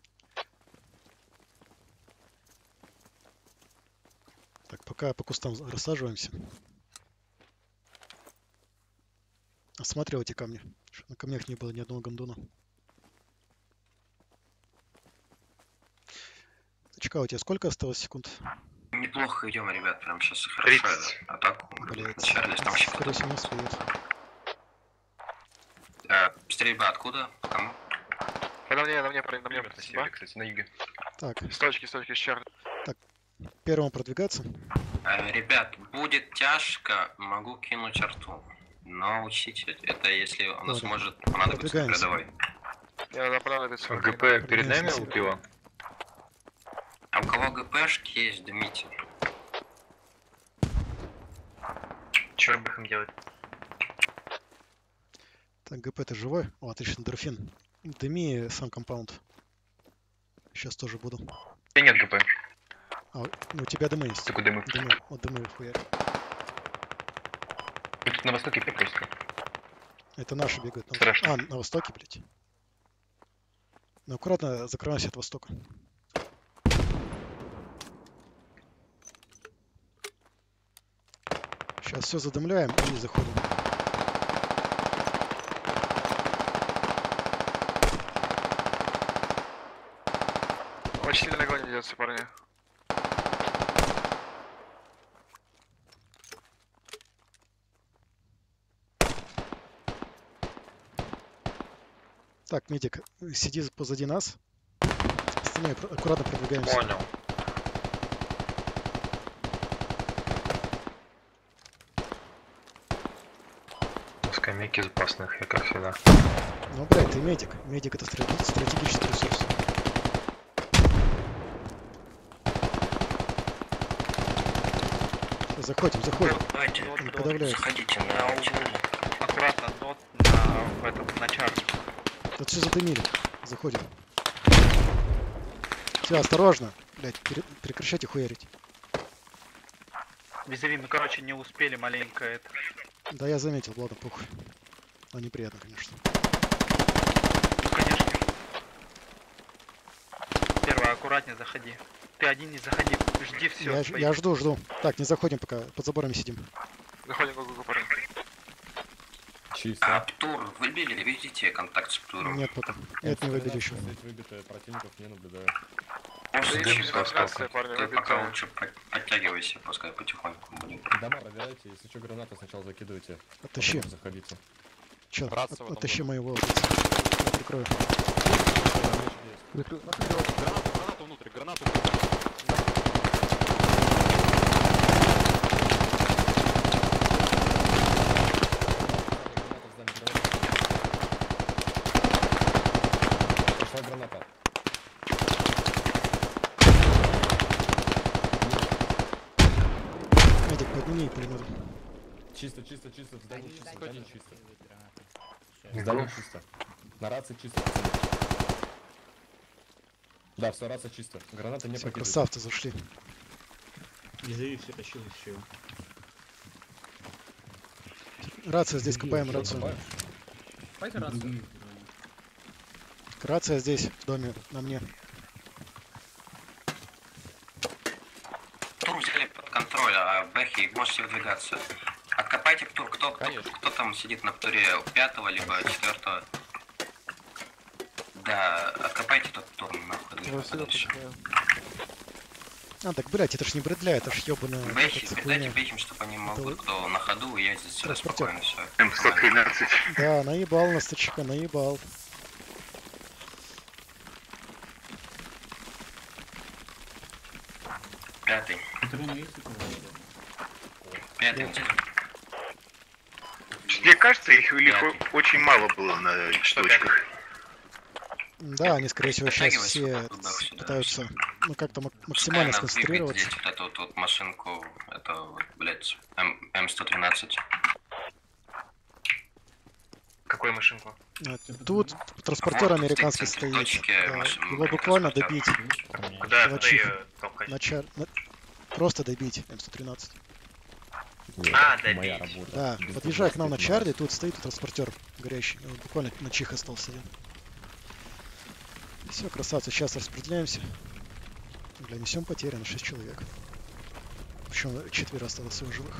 Так, пока по кустам рассаживаемся. Осматривайте камни. Чтоб на камнях не было ни одного гандона. Точка, у тебя сколько осталось секунд? Неплохо идем, ребят, прям сейчас хорошо. 30. Атаку. Блять, Начались, там вообще скорее всего не успеет. Стрельба откуда? Кому? На мне, спасибо. Кстати, на юге. Так, С точки, с Чарли. первому продвигаться. Ребят, будет тяжко, могу кинуть арту. Но учтите, это если у нас Ладно, может понадобиться продвигаемся. передовой. Я направил это все. ГП перед нами Спасибо. убила? А у кого ГПшки есть, дымите. Чё бы им делать? Так, ГП, ты живой? О, отлично, дельфин. Дыми сам компаунд. Сейчас тоже буду. Да нет ГП. А, ну у тебя дымы есть. Только дымы. Дымы, вот дымы хуярь. Мы тут на востоке просто. Это наши бегают. На... Страшно. А, на востоке, блядь. Ну аккуратно закрывайся от востока. Сейчас все задымляем и заходим. Очень сильно огонь ведется, парни. Так, медик, сиди позади нас. Остальные аккуратно продвигаемся. Понял. Скамейки запасных, я как всегда. Ну, блядь, ты медик. Медик это стратегический ресурс. Всё, заходим. Давайте, Не подавляйся. заходите На на углу. Аккуратно, дот в этот, на чар. Тут все задымили. Заходим. Все, осторожно. Блядь, прекращайте хуярить. Визави, мы, короче, не успели маленько это. Да, я заметил, ладно, похуй. Но неприятно, конечно. Ну, конечно. Первое, аккуратнее заходи. Ты один не заходи, жди все. Я жду. Так, не заходим пока, под заборами сидим. Заходим в парни. А ПТУР выбили, видите контакт с ПТУРом? Нет пока. Нет, не выбили еще. Противников не наблюдаю. Ты пока лучше подтягивайся, пускай потихоньку будем. Дома проверяйте, если что, гранаты сначала закидывайте. Оттащи. Потом заходите. Чё, Братцы в этом оттащи доме. моего. Я прикрою. Гранату внутрь, гранату внутрь. чисто, в здании чисто, в здании чисто. В здании чисто. На рации чисто. Да, все, рация чисто. Граната не прокидывается. Красавцы зашли. Визави все тащил еще. Рация здесь, копаем рацию. Копайте рацию. Рация здесь, в доме, на мне. Тур взяли под контроль, а Бэхи, можете выдвигаться. Откопайте тур, кто там сидит на туре, 5-го либо 4-го. Да, откопайте тот тур нахуй. А, так, блять, это ж не Брэдля, это ж ёбаная... Бэхи, передайте Бэхим, чтобы они могли, кто на ходу, и я здесь спокойно все. М113. Да, наебал на стачка, наебал. Пятый. Пятый. Мне кажется, их очень мало было на точках. Да, они, скорее всего, сейчас все пытаются, ну, как-то максимально сконцентрироваться. Вот эту вот машинку, это, блядь, М113. Какую машинку? Тут транспортер вот, американский стоит. Его буквально добить. Куда ее толкать? Просто добить М113. добить. Да, подъезжай к нам на Чарли, тут стоит транспортер горящий. Буквально на чих остался один. Все, красавцы, сейчас распределяемся. Бля, несем потери на 6 человек. Причем 4 осталось всего живых.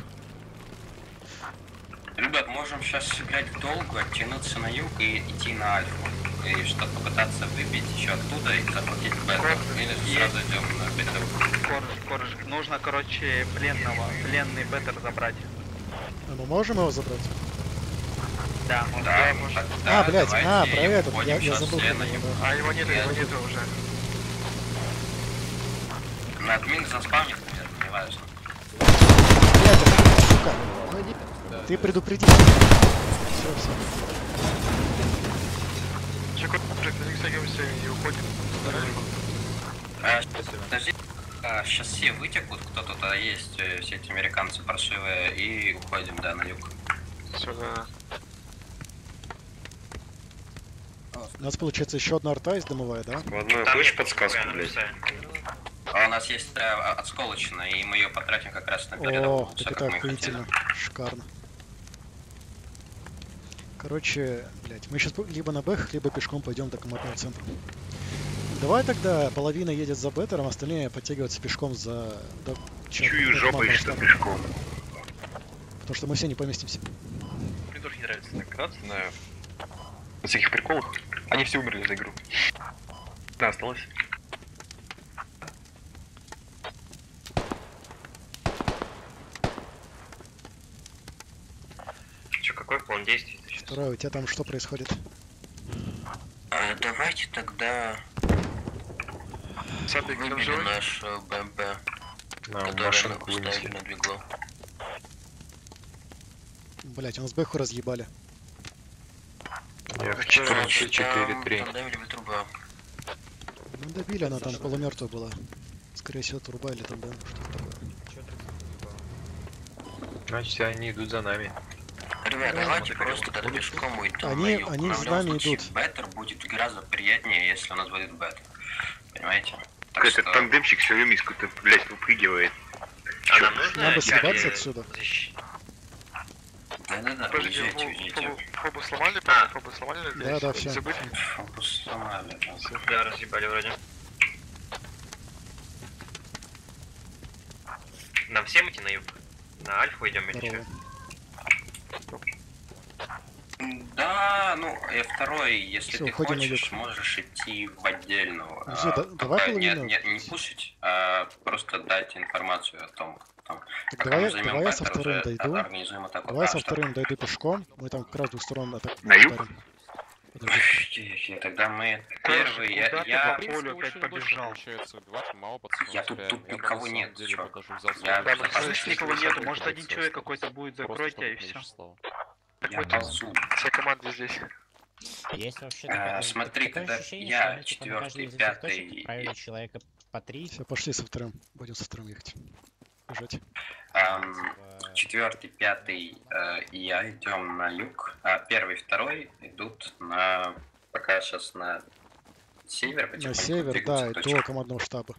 Ребят, можем сейчас сыграть в долгу, оттянуться на юг и идти на Альфу. И чтобы попытаться выбить еще оттуда и захватить Беттер. Или сразу идем на Беттер. Коржик, нужно, короче, пленный Беттер забрать. А мы можем его забрать? Да, да, да, блядь, про этот, я забыл. А его нету уже. На админ заспавнит, не важно. Блядь, сука. Ты предупреди. Все. Чекот, присоединимся и уходим. Подожди, сейчас все вытекут, кто тут есть, все эти американцы паршивые, и уходим, да, на юг. Сюда. У нас получается еще одна арта из дымовая, да? Ладно, хочешь подсказку, блядь? А у нас есть отсколочная, и мы ее потратим как раз на передовую. О, так это охуительно. Шикарно. Короче, блядь, мы сейчас либо на Бэх, либо пешком пойдем до командного центра. Давай тогда половина едет за Беттером, остальные подтягиваются пешком за... Чую жопой, что пешком. Потому что мы все не поместимся. Мне тоже не нравится так играться на всяких приколах. Они все умерли за игру. Да, осталось. Че, какой план действий? Второе, у тебя там что происходит? Давайте тогда выбили наш БМП, который мы поставили на двигло. Блять, у нас Бэху разъебали. Я в 14-4-3. Ну добили, она там полумертвая была. Скорее всего, труба или там БМ, что-то такое. Значит, они идут за нами. Ребят, давайте просто тогда пешком уйдем. Они за нами идут. Беттер будет гораздо приятнее, если у нас будет Беттер. Понимаете? Этот тандемчик все время из-то, блядь, выпрыгивает. Надо съебаться отсюда. Да-да-да, уезжайте. Фобу сломали, Фобу сломали? Да, все. Забыли? Фобу сломали. Да, разъебали вроде. Нам всем идти на юг? На Альфу идем или что? Да, ну, второй, если ты хочешь, можешь идти в отдельную. Давай не пушить, а просто дать информацию о том, как мы займем давай я со вторым дойду. Организуем атаку. Давай со вторым дойду пешком. Мы там как раз с двух сторон атаку. На юг? Тогда мы первый, я полю опять побежал. Я тут никого нет. Слышь, никого нету, может один человек какой-то будет, закройте и все. Я ползу. Вся команда здесь. Есть вообще смотри, когда я 4-й, 5-й... Отправили человека по 3. Все, пошли со вторым. Будем со вторым ехать. Бежать. 4-й, 5-й и я идем на юг, а 1-й, 2-й идут на... пока сейчас на север. На север, да, и до командного штаба.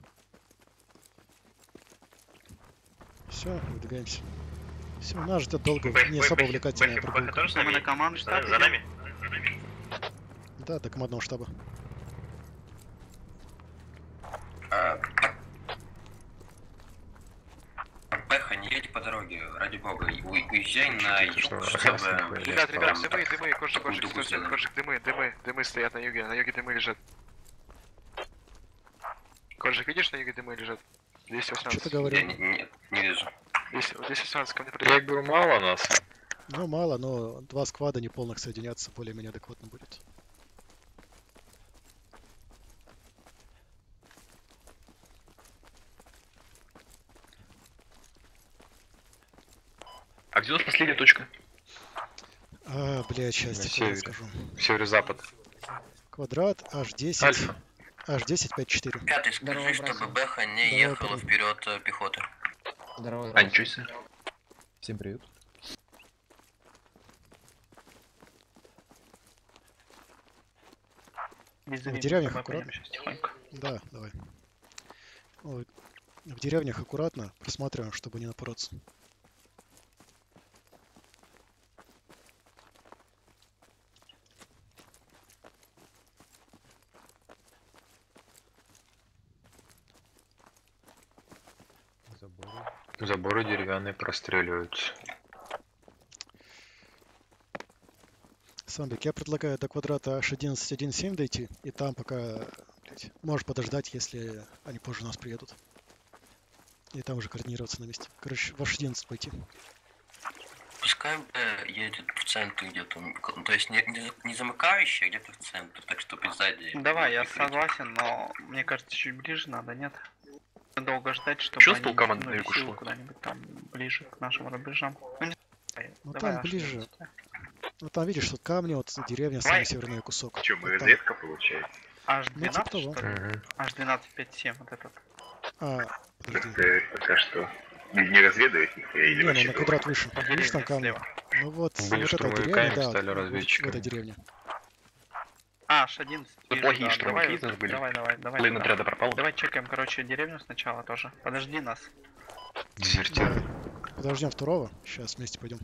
Все, выдвигаемся. Все, нас ждет долго, не особо увлекательная прогулка. Мы на командный штаб. За нами? Да, до командного штаба. Пеха, не едь по дороге, ради бога, уезжай на юг, чтобы... Ребят, дымы, кожик, дымы стоят на юге дымы лежат. Кожик, видишь, на юге дымы лежат? 218. Что ты говоришь? Нет, не вижу. 218, ко мне Я говорю, мало нас. Ну, мало, но 2 сквада неполных соединяться более-менее адекватно будет. А где у нас последняя точка? Блядь, сейчас тебе скажу. Северо-запад. Квадрат, H10. Альфа. H10, 5-4. 5-й, скажи, чтобы Бэха не ехала вперед пехоты. Здорово. А, ничего себе. Всем привет. В деревнях аккуратно. Да, давай. Ой, в деревнях аккуратно просматриваем, чтобы не напороться. Заборы деревянные простреливаются. Сандик, я предлагаю до квадрата H11-1.7 дойти, и там пока, блядь, можешь подождать, если они позже нас приедут. И там уже координироваться на месте. Короче, в H11 пойти. Пускай едет в центр где-то, то есть не замыкающий, а где-то в центр, так что сзади. Давай, я согласен, но мне кажется, чуть ближе надо, нет? Долго ждать, чтобы Чё с они полкоманды тянули ушло? силу куда-нибудь там ближе к нашим рубежам. Ну, не знаю, Ну давай там аж ближе. нет. Ну там видишь, тут камни, вот деревня, Давай. самый северный кусок. Че, мы Вот там. разведка получается? Аж Ну, 12, типа того. что ли? Аж 12.5.7, вот этот. Подожди. Пока что не разведывать нихуя или Не, ну вообще на квадрат выше. Видишь там камни? слева. Ну вот, Были вот эта штурмовиками, деревня, да, стали вот в разведчиками. этой деревне. Аж 11. Ну, вижу, плохие да. штурмовики Давай, у нас были. давай. Половина туда. отряда пропала. Давай чекаем, короче, деревню сначала тоже. Подожди нас. Дезертир. Подождем второго. Сейчас вместе пойдем.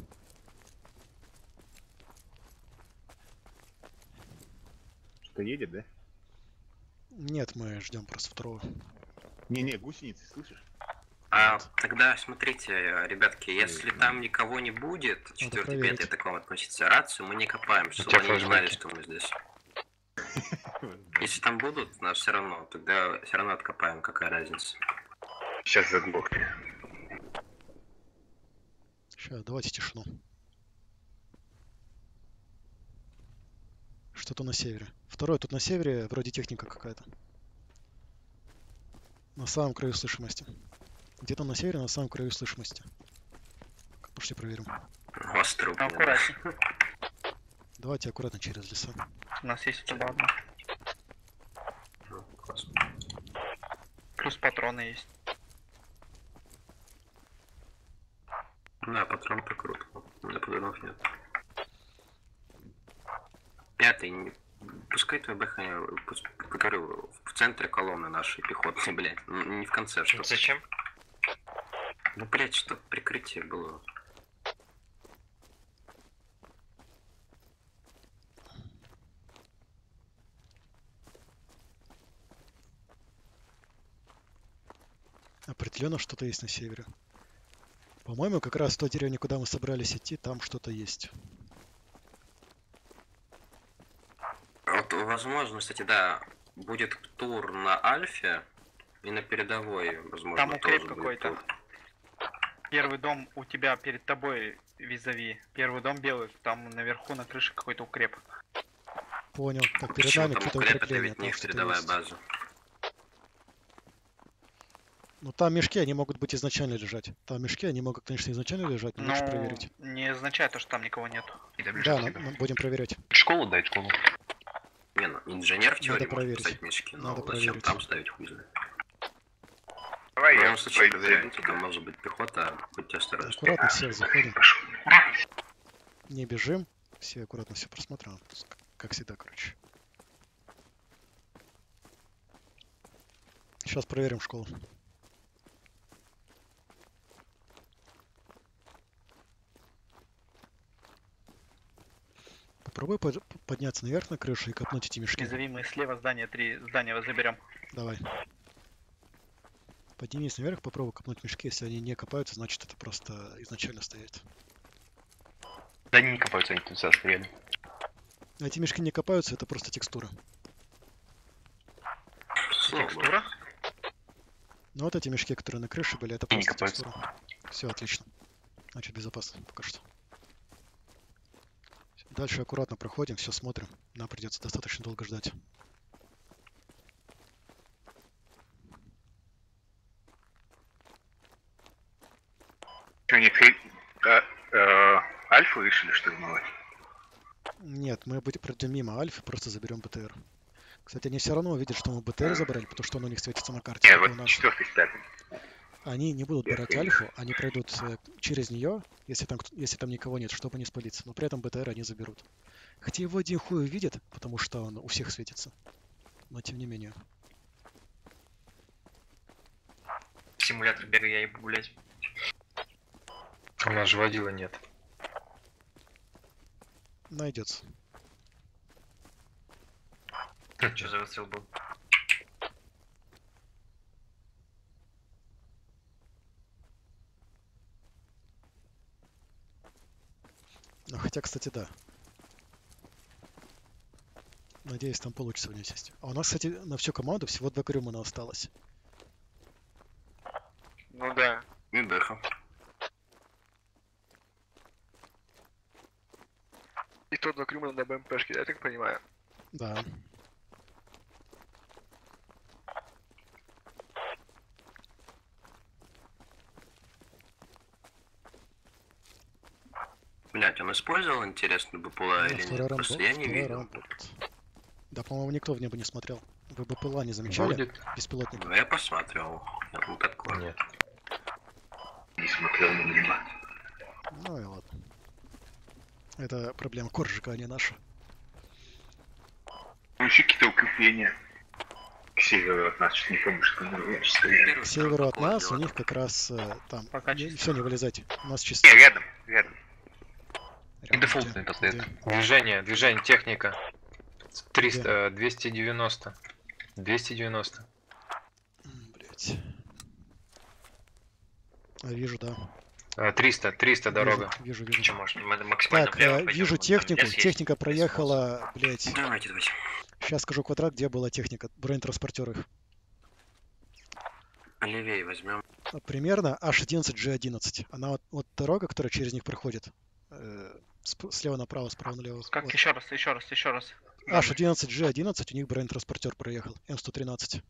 Что едет, да? Нет, мы ждем просто второго. Не, гусеницы, слышишь? Тогда смотрите, ребятки, если там никого не будет, 4-й, 5-й такому относится, рацию мы не копаем, чтобы они не знали, что мы здесь. Если там будут, нас все равно, тогда все равно откопаем, какая разница. Сейчас заглохнет. Сейчас, давайте тишину. Что-то на севере. Второй тут на севере, вроде техника какая-то. На самом краю слышимости. Где-то на севере, на самом краю слышимости. Пошли проверим. Аккуратнее. Давайте аккуратно через леса. У нас есть труба одна. Плюс патроны есть. Да, патрон прикрут. У меня патронов нет. 5-й, пускай твой бэха, говорю, в центре колонны нашей пехотной, блядь, не в конце, что. Зачем? Ну, блядь, чтобы прикрытие было. Определенно что-то есть на севере. По-моему, как раз в той деревне, куда мы собрались идти, там что-то есть. Вот, возможно, кстати, да, будет тур на Альфе и на передовой, возможно, Там укреп тоже какой-то. будет тур. Первый дом у тебя перед тобой визави. Первый дом белый, там наверху на крыше какой-то укреп. Понял. Так, перед Почему нами там какие-то укреп, это укрепления. ведь не там их что-то передовая есть. база. Ну там мешки, они могут быть изначально лежать. Там мешки, они могут, конечно, изначально лежать, но лучше проверить. Не означает то, что там никого нету. Да, мы будем проверять. Школу дай, школу. Не, ну, инженер в теории Надо проверить. может ставить мешки, но Надо зачем проверить. там ставить хуй знает. Давай я случае зайдите, там может быть пехота, будьте осторожны. Аккуратно всех заходим. Не бежим. Все аккуратно все просмотрим. Как всегда, короче. Сейчас проверим школу. Попробуй подняться наверх на крышу и копнуть эти мешки. Низови, мы слева здание, 3 здания заберем. Давай. Поднимись наверх, попробуй копнуть мешки. Если они не копаются, значит это просто изначально стоит. Да они не копаются, они тут стояли. Эти мешки не копаются, это просто текстура. Текстура? Ну вот эти мешки, которые на крыше были, это просто текстура. Все, отлично. Значит, безопасно пока что. Дальше аккуратно проходим, все смотрим. Нам придется достаточно долго ждать. Что, не Альфу решили штурмовать? Нет, мы пройдем мимо Альфы, просто заберем БТР. Кстати, они все равно увидят, что мы БТР забрали, потому что он у них светится на карте. Нет, вот 4-й, 5-й. Они не будут брать Альфу, они пройдут через нее, если там никого нет, чтобы не спалиться. Но при этом БТР они заберут. Хотя его один хуй увидит, потому что он у всех светится. Но тем не менее. Симулятор бега я ебу, блять. У нас же водила нет. Найдется. Что за выстрел был? Ну, хотя, кстати, да. Надеюсь, там получится в нее сесть. А у нас, кстати, на всю команду всего 2 крюмана осталось. Ну да. И Бэха. И то 2 крюмана на БМПшке, я так понимаю. Да. Блять, он использовал, интересно, БПЛА или нет? Просто я не видел. Да, по-моему, никто в небо не смотрел. Вы БПЛА не замечали? Будет. Беспилотник. Ну, я посмотрел. Ну, такое. Нет. Не смотрел на небо. Ну и ладно. Это проблема Коржика, а не наша. Ну, еще какие-то укрепления. К северу от нас, что не помню, что К северу от нас, у них как раз там. Пока все, не вылезайте. У нас чисто. Не, рядом. И дефолтный последний. Движение, техника. 300, 290. 290. Блять. Вижу, да. 300 дорога. Вижу. Че, может, максимально Так, вижу технику. Техника проехала, блять. Давайте. Сейчас скажу квадрат, где была техника. Бронетранспортер их. Левее возьмем. Примерно H11G11. Она вот дорога, которая через них проходит. Слева направо, справа налево. Как? Вот. Еще раз. H11G11, у них бронетранспортер проехал. М113.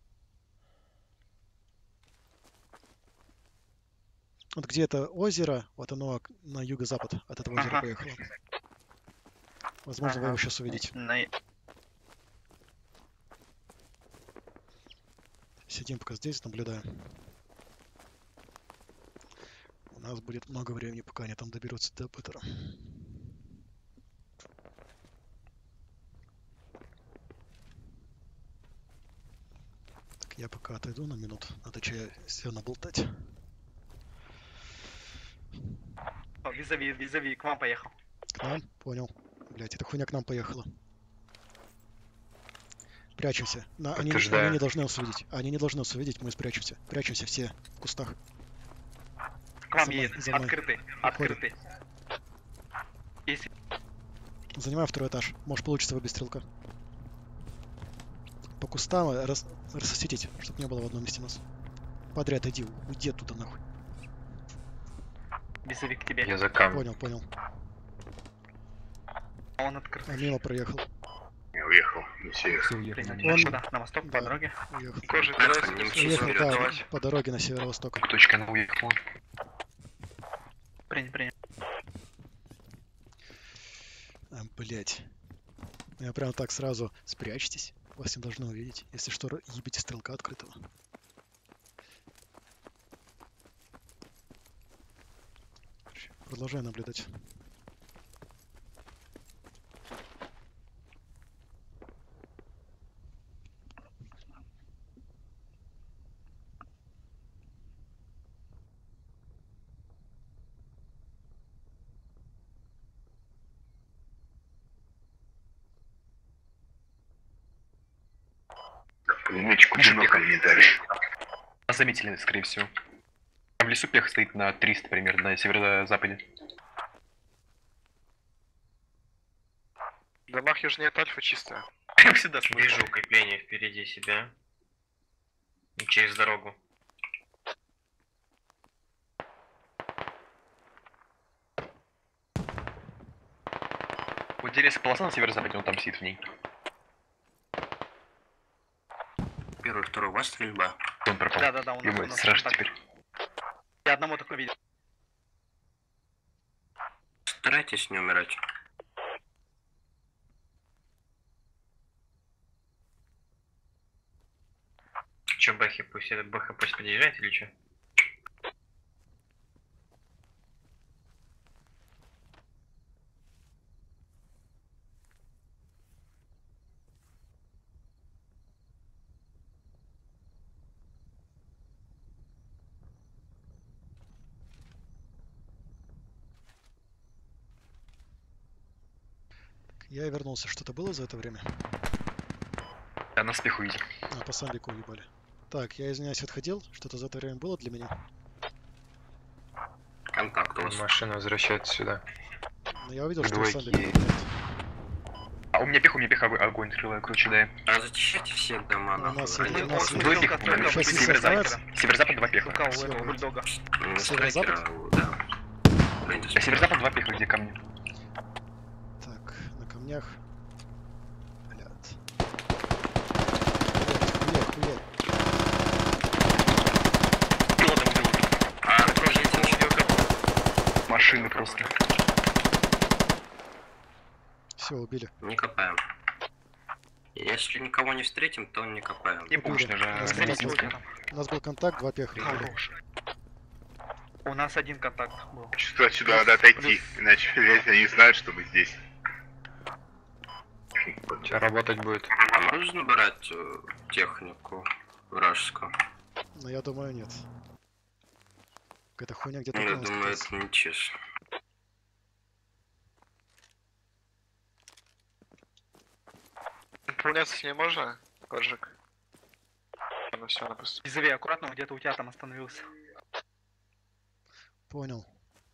Вот где это озеро, вот оно на юго-запад от этого озера поехало. Возможно, вы его сейчас увидите. Сидим пока здесь, наблюдаем. У нас будет много времени, пока они там доберутся до Петера. Так, я пока отойду на минуту. Надо чай все наболтать. Визави, к вам поехал. К нам? Понял. Блять, эта хуйня к нам поехала. Прячемся. Они не должны нас увидеть. Они не должны нас увидеть, мы спрячемся. Прячемся все в кустах. К вам едет. Открытый. Занимаем 2-й этаж. Может получится выбить стрелка. По кустам рассветить, чтобы не было в одном месте нас. Подряд иди, уйди оттуда нахуй. Визави к тебе. Я за камнем. Понял. Он открыт. А мимо проехал. Я уехал. Он на восток по дороге. Уехал по дороге на северо-восток. Точка на уехал. Принят. Блять. Я прям так сразу спрячьтесь. Вас не должны увидеть. Если что, ебите стрелка открытого. Продолжай наблюдать. Пулеметчик убил комментарий. Нас заметили, скорее всего. В лесу пех стоит на 300 примерно, на северо-западе. В домах южнее от Альфа чистая. Как всегда, Вижу укрепление впереди себя. И через дорогу. Вот здесь полоса на северо-западе, он там сидит в ней. Первый, второй, у вас стрельба. Он пропал. Да, у нас сразу теперь. Я одному только видел. Старайтесь не умирать. Че, Бэхи, пусть подъезжает или че? Я вернулся. Что-то было за это время? Да, нас пеху видел. А, по самбику уебали. Так, я извиняюсь, отходил. Что-то за это время было для меня? Контакт у вас. Машина возвращается сюда. Ну, я увидел, что Двойки. самбик. А у меня пеха огонь открыла, круче, да. А зачищайте все дома, У нас есть... Они у нас Двое есть... пеха, Сейчас есть северо-запад. Северо-запад 2 пеха. Пока у этого бульдога. Северо-запад? Да. Северо-запад 2 пеха, где камни. Так, на камнях. Блядь. Хуяк. Пилотом живут. А, окружите четверка. Машины просто. Все, убили. Не копаем. Если никого не встретим, то не копаем. Не помнишь даже. У нас был контакт, 2 пеха. У нас один контакт был. Сюда надо отойти, иначе они знают, что мы здесь. Сейчас работать будет. Нужно брать технику вражескую? Но я думаю, нет. Какая-то хуйня где-то Я у нас думаю, катается. это не честно. Управляться с ней можно, Коржик? Ну все, она просто... Изови аккуратно, он где-то у тебя там остановился. Понял.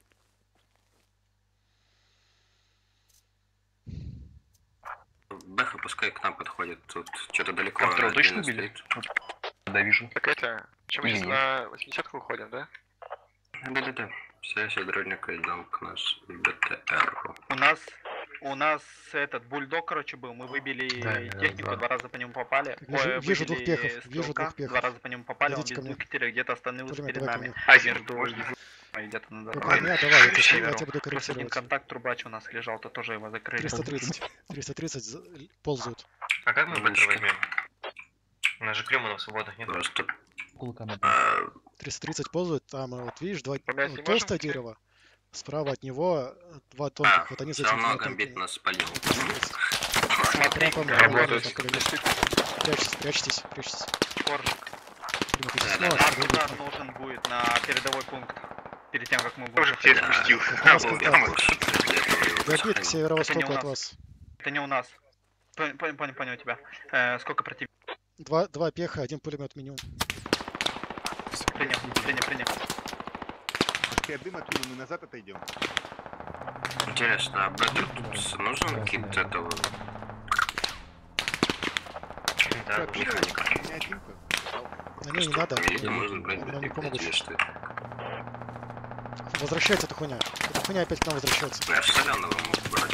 Бэха пускай к нам подходит. Тут что-то далеко. А второго точно отдельно убили? стоит. Да, вижу. Так это... Чем мы Или сейчас нет? на 80-ку уходим, да? Да. Все сотрудника идем к нас в БТР. У нас этот бульдог, короче, был. Мы выбили Да, технику, да. 2 раза по нему попали. Вижу двух Выбили пехов, вижу стрелка, двух пехов. 2 раза по нему попали, он Идите ко без мне. двигателя где-то остановился Пулемет, перед давай ко нами. мне. Азимут можно? Где-то на Только дороге. меня, давай, я Северу. тебя буду Плюс один корректировать. контакт, трубач у нас лежал, то тоже его закрыли. 330 ползают. А как мы Бэшка. быстро возьмем? У нас же Клюманов свободных нет. Просто 330 ползают, там вот видишь, Помять не толстое можем? дерево. Справа от него 2 тонких, вот они за все этим равно двумя гамбит тонкими. нас спалил. Прям по мне, Работает. там колесо. Прячьтесь. Коржик. Примите снова, Нам чтобы туда было. нужен будет на передовой пункт. Перед тем, как мы будем Коржик тебе заходить. спустился. У нас Был контакт. там. Габит к северо-востоку Это не у от нас. вас. Это не у нас. Понял тебя. Сколько противников? 2 пеха, 1 пулемет минимум. Принял. От дыма оттуда мы назад отойдем. Интересно, а Бэдер тут нужен кит этого Да, механика? На ней не надо. Или можно брать Нам не помогут. или что? Возвращается эта хуйня. Эта хуйня опять к нам возвращается. Я соленого могу брать.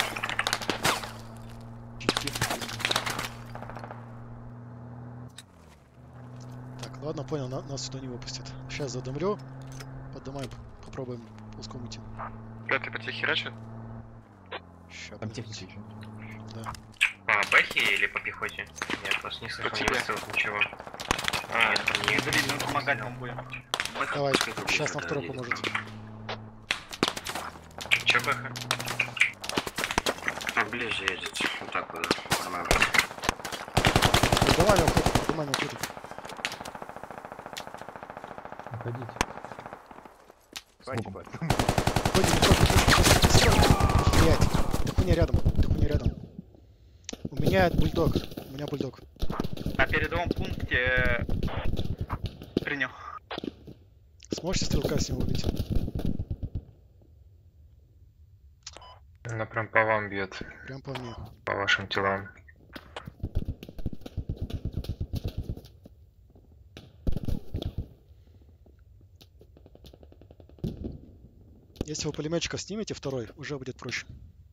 Так, ладно, понял, нас сюда не выпустят. Сейчас задымлю. Поднимаем, попробуем ползком уйти. Бля, ты по тебе херачит? Ща, Там блин. техника еще. Да. По Бэхе или по пехоте? Я просто не слышал, не выстрелил ничего. А, это не... Изови, мы помогать вам будем. Давай, сейчас на втором поможет. Че бэха? Ближе едет. Вот так вот. Нормально. Домами уходит, домами уходит. Уходите. Ходим, блять. Ты хуйня рядом, ты хуйня рядом. У меня бульдог, На передовом пункте принял. Сможете стрелка с него убить? Она прям по вам бьет. Прям по мне. По вашим телам. Если вы пулеметчика снимете, второй, уже будет проще.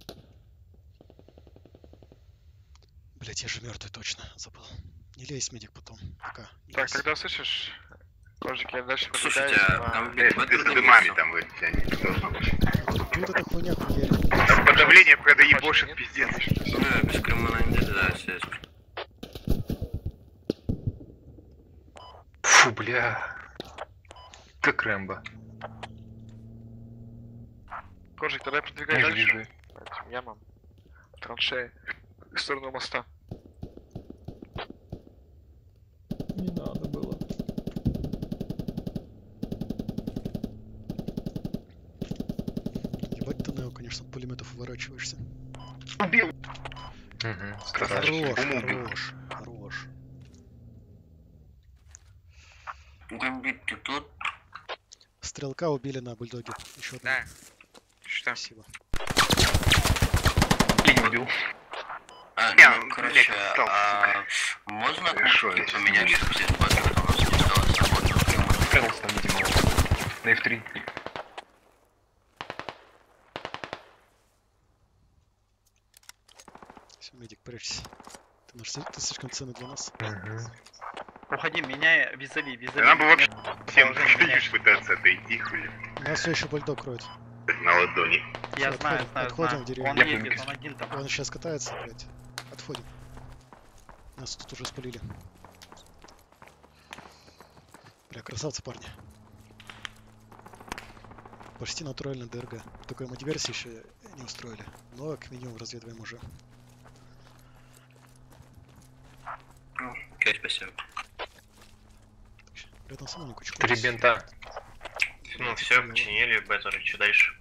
Блять, я же мертвый точно, забыл. Не лезь, медик, потом. Пока. Так, когда слышишь, Кожик, я дальше Слушайте, там ты с дымами там вы должно быть. Тут эта хуйня хуярит. Там подавление, когда ебошит, пиздец. Без криминального, да, все. Фу, бля. Как Рэмбо. Кожик, тогда продвигай дальше. Этим ямам. Траншеи. В сторону моста. Не надо было. Ебать ты, Нео, конечно, от пулеметов уворачиваешься. Убил! Хорош. Гамбит, ты тут? Стрелка убили на бульдоге. Еще одна. Да. Что? Спасибо. Я не убил. Короче, можно поменять здесь базу, у нас не осталось работы. Карлс там, видимо, на F3. Все, медик, прячься. Ты слишком ценный для нас. Уходи, меняй визави. Нам бы вообще всем видишь пытаться отойти, хули. Нас все еще бульдог роет. На ладони. Я Всё, знаю. Отходим в деревню. Он едет, он один там. Он сейчас катается, блядь. Отходим. Нас тут уже спалили. Бля, красавцы, парни. Почти натуральный ДРГ. Только модиверсии еще не устроили. Но как минимум разведываем уже. Окей, спасибо. Рядом со мной не кучку. 3 бинта. Ну все, починили, беттер, что дальше?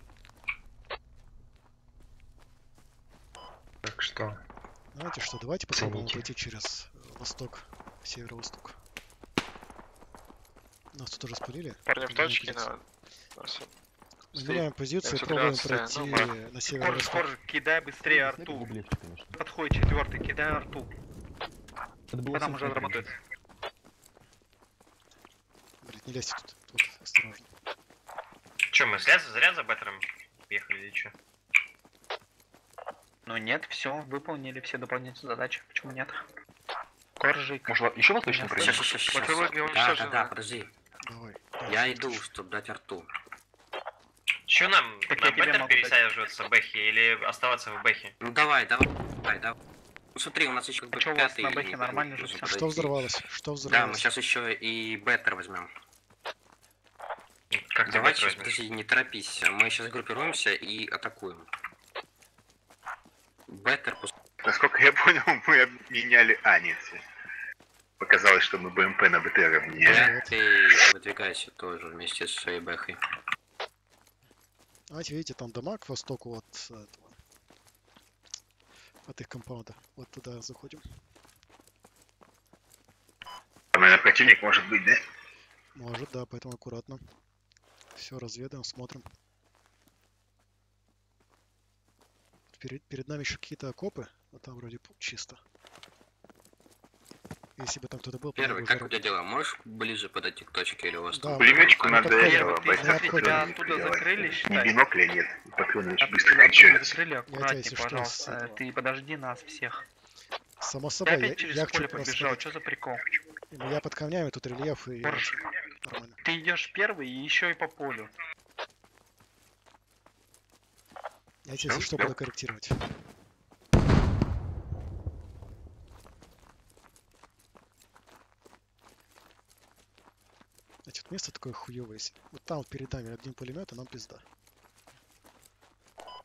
Так что? Знаете что, давайте попробуем пойти через восток, северо-восток. Нас тут уже спалили. Парни в точке на... Меняем позицию, пробуем пройти на северо-восток. Скоро, кидай быстрее арту. Подходит четвертый, кидай арту. Потом уже работает. Блять, не лезьте тут, осторожно. Че, мы зря за беттером ехали или че? Ну нет, все, выполнили все дополнительные задачи. Почему нет? Коржик. Может, еще восточный проект? Сейчас. Да, подожди. Давай. Я иду, чтобы дать арту. Че нам, на беттер пересаживаться в бэхе или оставаться в бэхе? Ну давай. Ну смотри, у нас еще как бы пятый. На бэхе нормально же все. Что взорвалось? Да, мы сейчас еще и беттер возьмем. Как давай сейчас, подожди, не торопись. Мы сейчас группируемся и атакуем. Беттер. Насколько я понял, мы обменяли Аницы. Показалось, что мы БМП на БТР обменяли. Ты выдвигайся тоже вместе с своей бэхой. Давайте, видите, там дома к востоку от этого. От их компаунда. Вот туда заходим. Наверное, противник может быть, да? Может, да, поэтому аккуратно. Все разведаем, смотрим. Перед нами еще какие-то окопы, а там вроде чисто. Если бы там кто-то был... Первый, как у тебя дела? Можешь ближе подойти к точке или у вас? Да, пулеметчику надо этого, тебя оттуда закрыли, считай. Ни бинокля нет, патроны очень быстро кончаются. Закрыли, аккуратнее, пожалуйста. Ты подожди нас всех. Само собой, ты опять через поле побежал, что за прикол? Я под камнями, тут рельеф и... Нормально. Ты идешь первый и еще и по полю. Я тебе, если что, буду корректировать. Значит, место такое хуёвое. Вот там вот перед нами один пулемет, а нам пизда.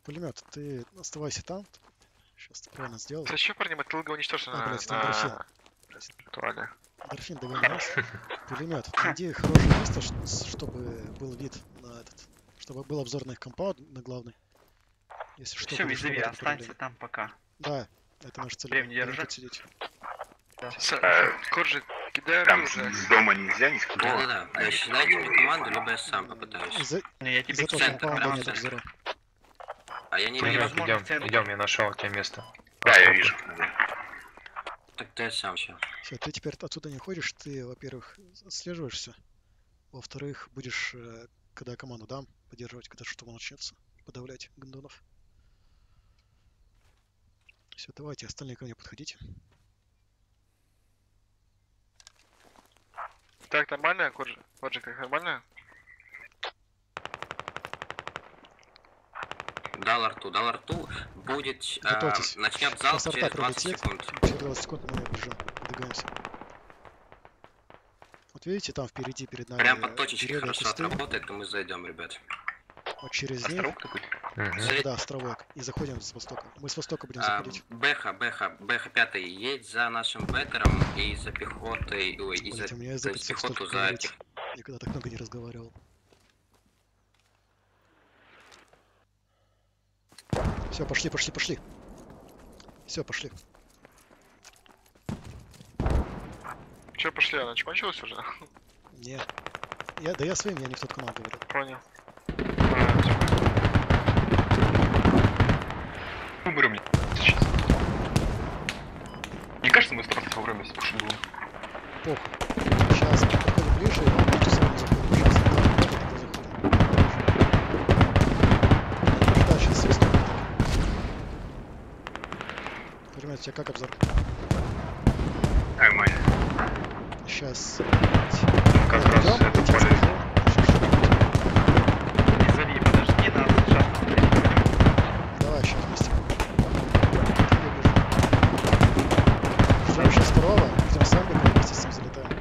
Пулемет, ты оставайся там. Сейчас ты правильно сделал. Зачем, парни, мотылга уничтожена? Блять, там дорфин. Актуально. Дорфин догонялся. Пулемет. Найди хорошее место, чтобы был вид на этот. Чтобы был обзор на их компаунд, на главный. Если что, все, визави, останься там пока. Да, это наша цель. Времени держать. Сидеть. Коржик, кидай там с дома нельзя, не скидывать. Да-да-да, значит, дайте мне команду, либо я сам попытаюсь. Я тебе компаунда нет обзора. А я не вижу. Идем, я нашел тебе место. Да, я вижу. Так ты я сам сейчас. Все, ты теперь отсюда не ходишь, ты, во-первых, отслеживаешься. Во-вторых, будешь, когда команду дам, поддерживать, когда штурм начнется, подавлять гондонов. Все, давайте, остальные ко мне подходите. Так, нормально, Коржик, так нормально? Дал рту. Будет, начнет залп через 20 секунд. Через 20 секунд мы бежим, двигаемся. Вот видите, там впереди, перед нами. Прям под точечкой хорошо отработает, то мы зайдем, ребят. Вот через них. Да, островок. И заходим с востока. Мы с востока будем заходить. Бэха 5 едь за нашим беттером и за пехотой. Ой, и за пехоту за этих. Никогда так много не разговаривал. Все, пошли. Все, пошли. Че, пошли, она кончилась уже? Нет. Я своим, я не в тот канал говорю. Понял. Мы вырубим сейчас. Мне кажется, мы 100% вырубим, если пошли. Похуй. Сейчас подходим ближе, и вам будете сами заходим. Сейчас заходим. Да, сейчас свисток. Понимаете, у тебя как обзор? Нормально. Сейчас. Как раз это полезно. Визави, подожди, надо сейчас. Давай, сейчас вместе. Ждем сейчас второго, идем сами, вместе с ним залетаем.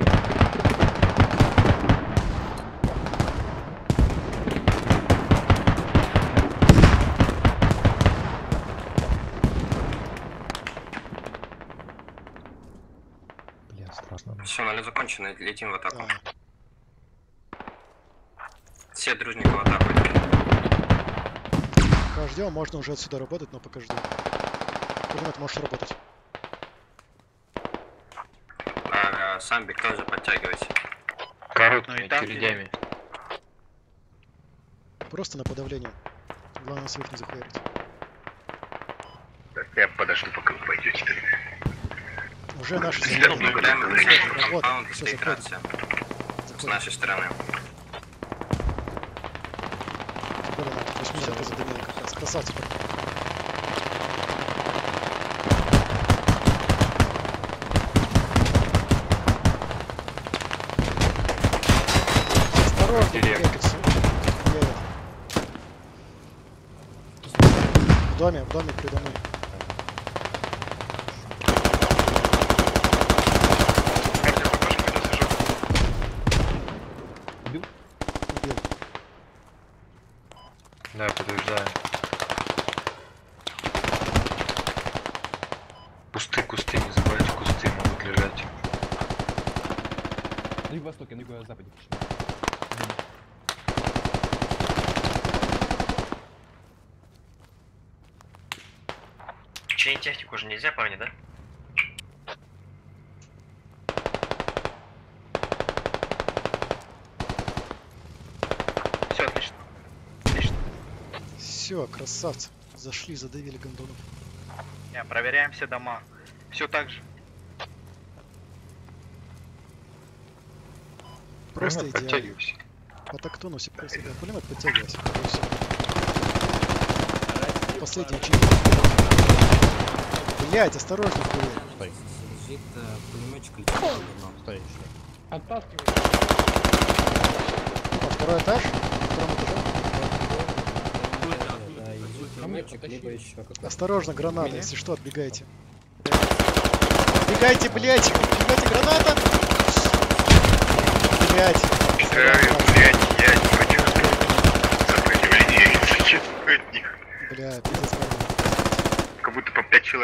Все, ноли закончено, летим в атаку. Все дружненько в атаку. Пока ждем, можно уже отсюда работать, но пока ждем. Пулемет можешь работать. Самбик тоже подтягивайся. Короткими очередями. Просто на подавление. Главное своих не захуярить. Так, я подожду, пока вы пойдете тогда. Уже наши компаунд стоит рация. С нашей стороны. Блин, 80 задымил как раз. Красавцы. Осторожно, в доме передо мной. Убил? Да, подтверждаю. Кусты, не забывайте, кусты могут лежать. На юго-востоке, на юго-западе. Чинить технику уже нельзя, парни, да? Все, отлично. Отлично. Все, красавцы. Зашли, задавили гондонов. Не, проверяем все дома. Все так же. Просто пулемет идеально. подтягивайся. По тактонусе просто, да. Пулемет подтягивайся. Последний чип. Блять, осторожно, хуй. Стой. Лежит пулеметчик или что-то. Стой. Оттаскивай. Второй этаж? На втором этаже? Пулеметчик, либо еще какой-то. Осторожно, граната, если что, отбегайте. Отбегайте, блять! Отбегайте, граната! Блять! Блять, я не хочу сопротивления от них. Блять.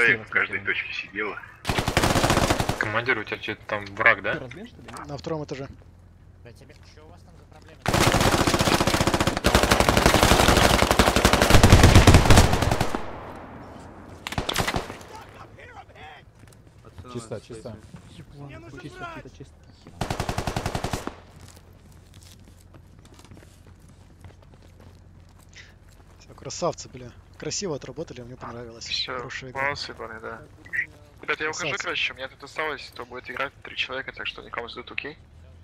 человек в каждой точке сидело. Командир, у тебя что-то там враг, да? На втором этаже. Что у вас там за проблемы? Чисто, чисто. Чисто. Все, красавцы, бля. Красиво отработали, мне понравилось. Все, Хорошая игра. молодцы, парни, да. Ребят, я ухожу, Красавцы. короче, у меня тут осталось, то будет играть 3 человека, так что никому сдают, окей?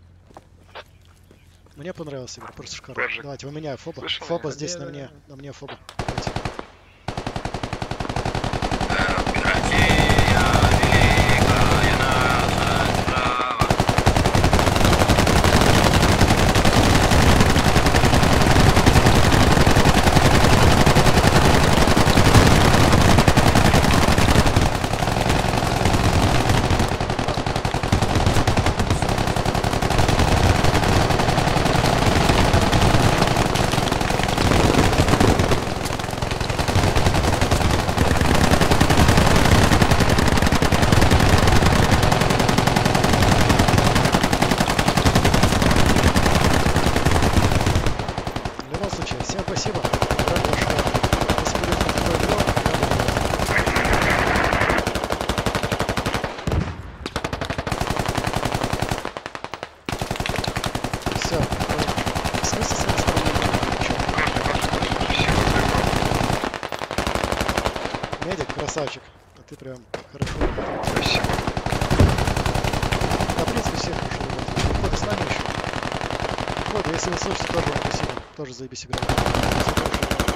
Мне понравилась игра, просто шикарно. Пержик. Давайте, у меня Фоба. Слышал Фоба меня? здесь на мне Фоба. Давайте. В любом случае, всем спасибо. Рад вашему восприятию такое дело. Все. Смысл с этой стороны. Медик, красавчик. А ты прям хорошо работал. Спасибо. Да, в принципе, все хорошо работали. Ухода с нами еще. Ухода, если вы слышите, тоже вам спасибо. Тоже заебись играли. Все хорошо играли.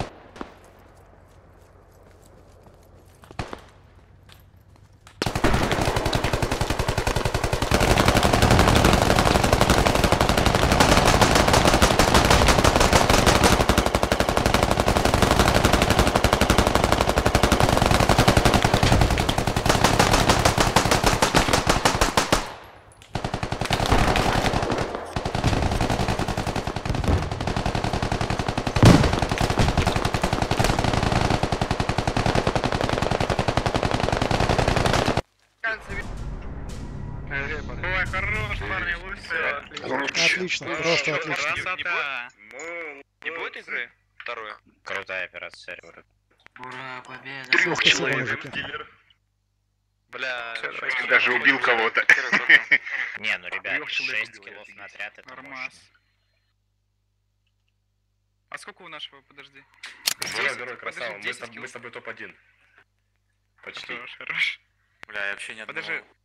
Ой, хорош, парни, лучше. Отлично, просто отлично. Красота. Не будет игры? Вторую. Крутая операция, сервера. Ура, победа! 3 Спасибо, человек. мужики. Бля, Даже убил кого-то. Не, ну ребят, 3 человек 6 убил, киллов на отряд это Нормас. мощно. А сколько у нашего, подожди? Герой, красава, мы с тобой топ-1. Почти. Хорош. Бля, я вообще не Подожди, одного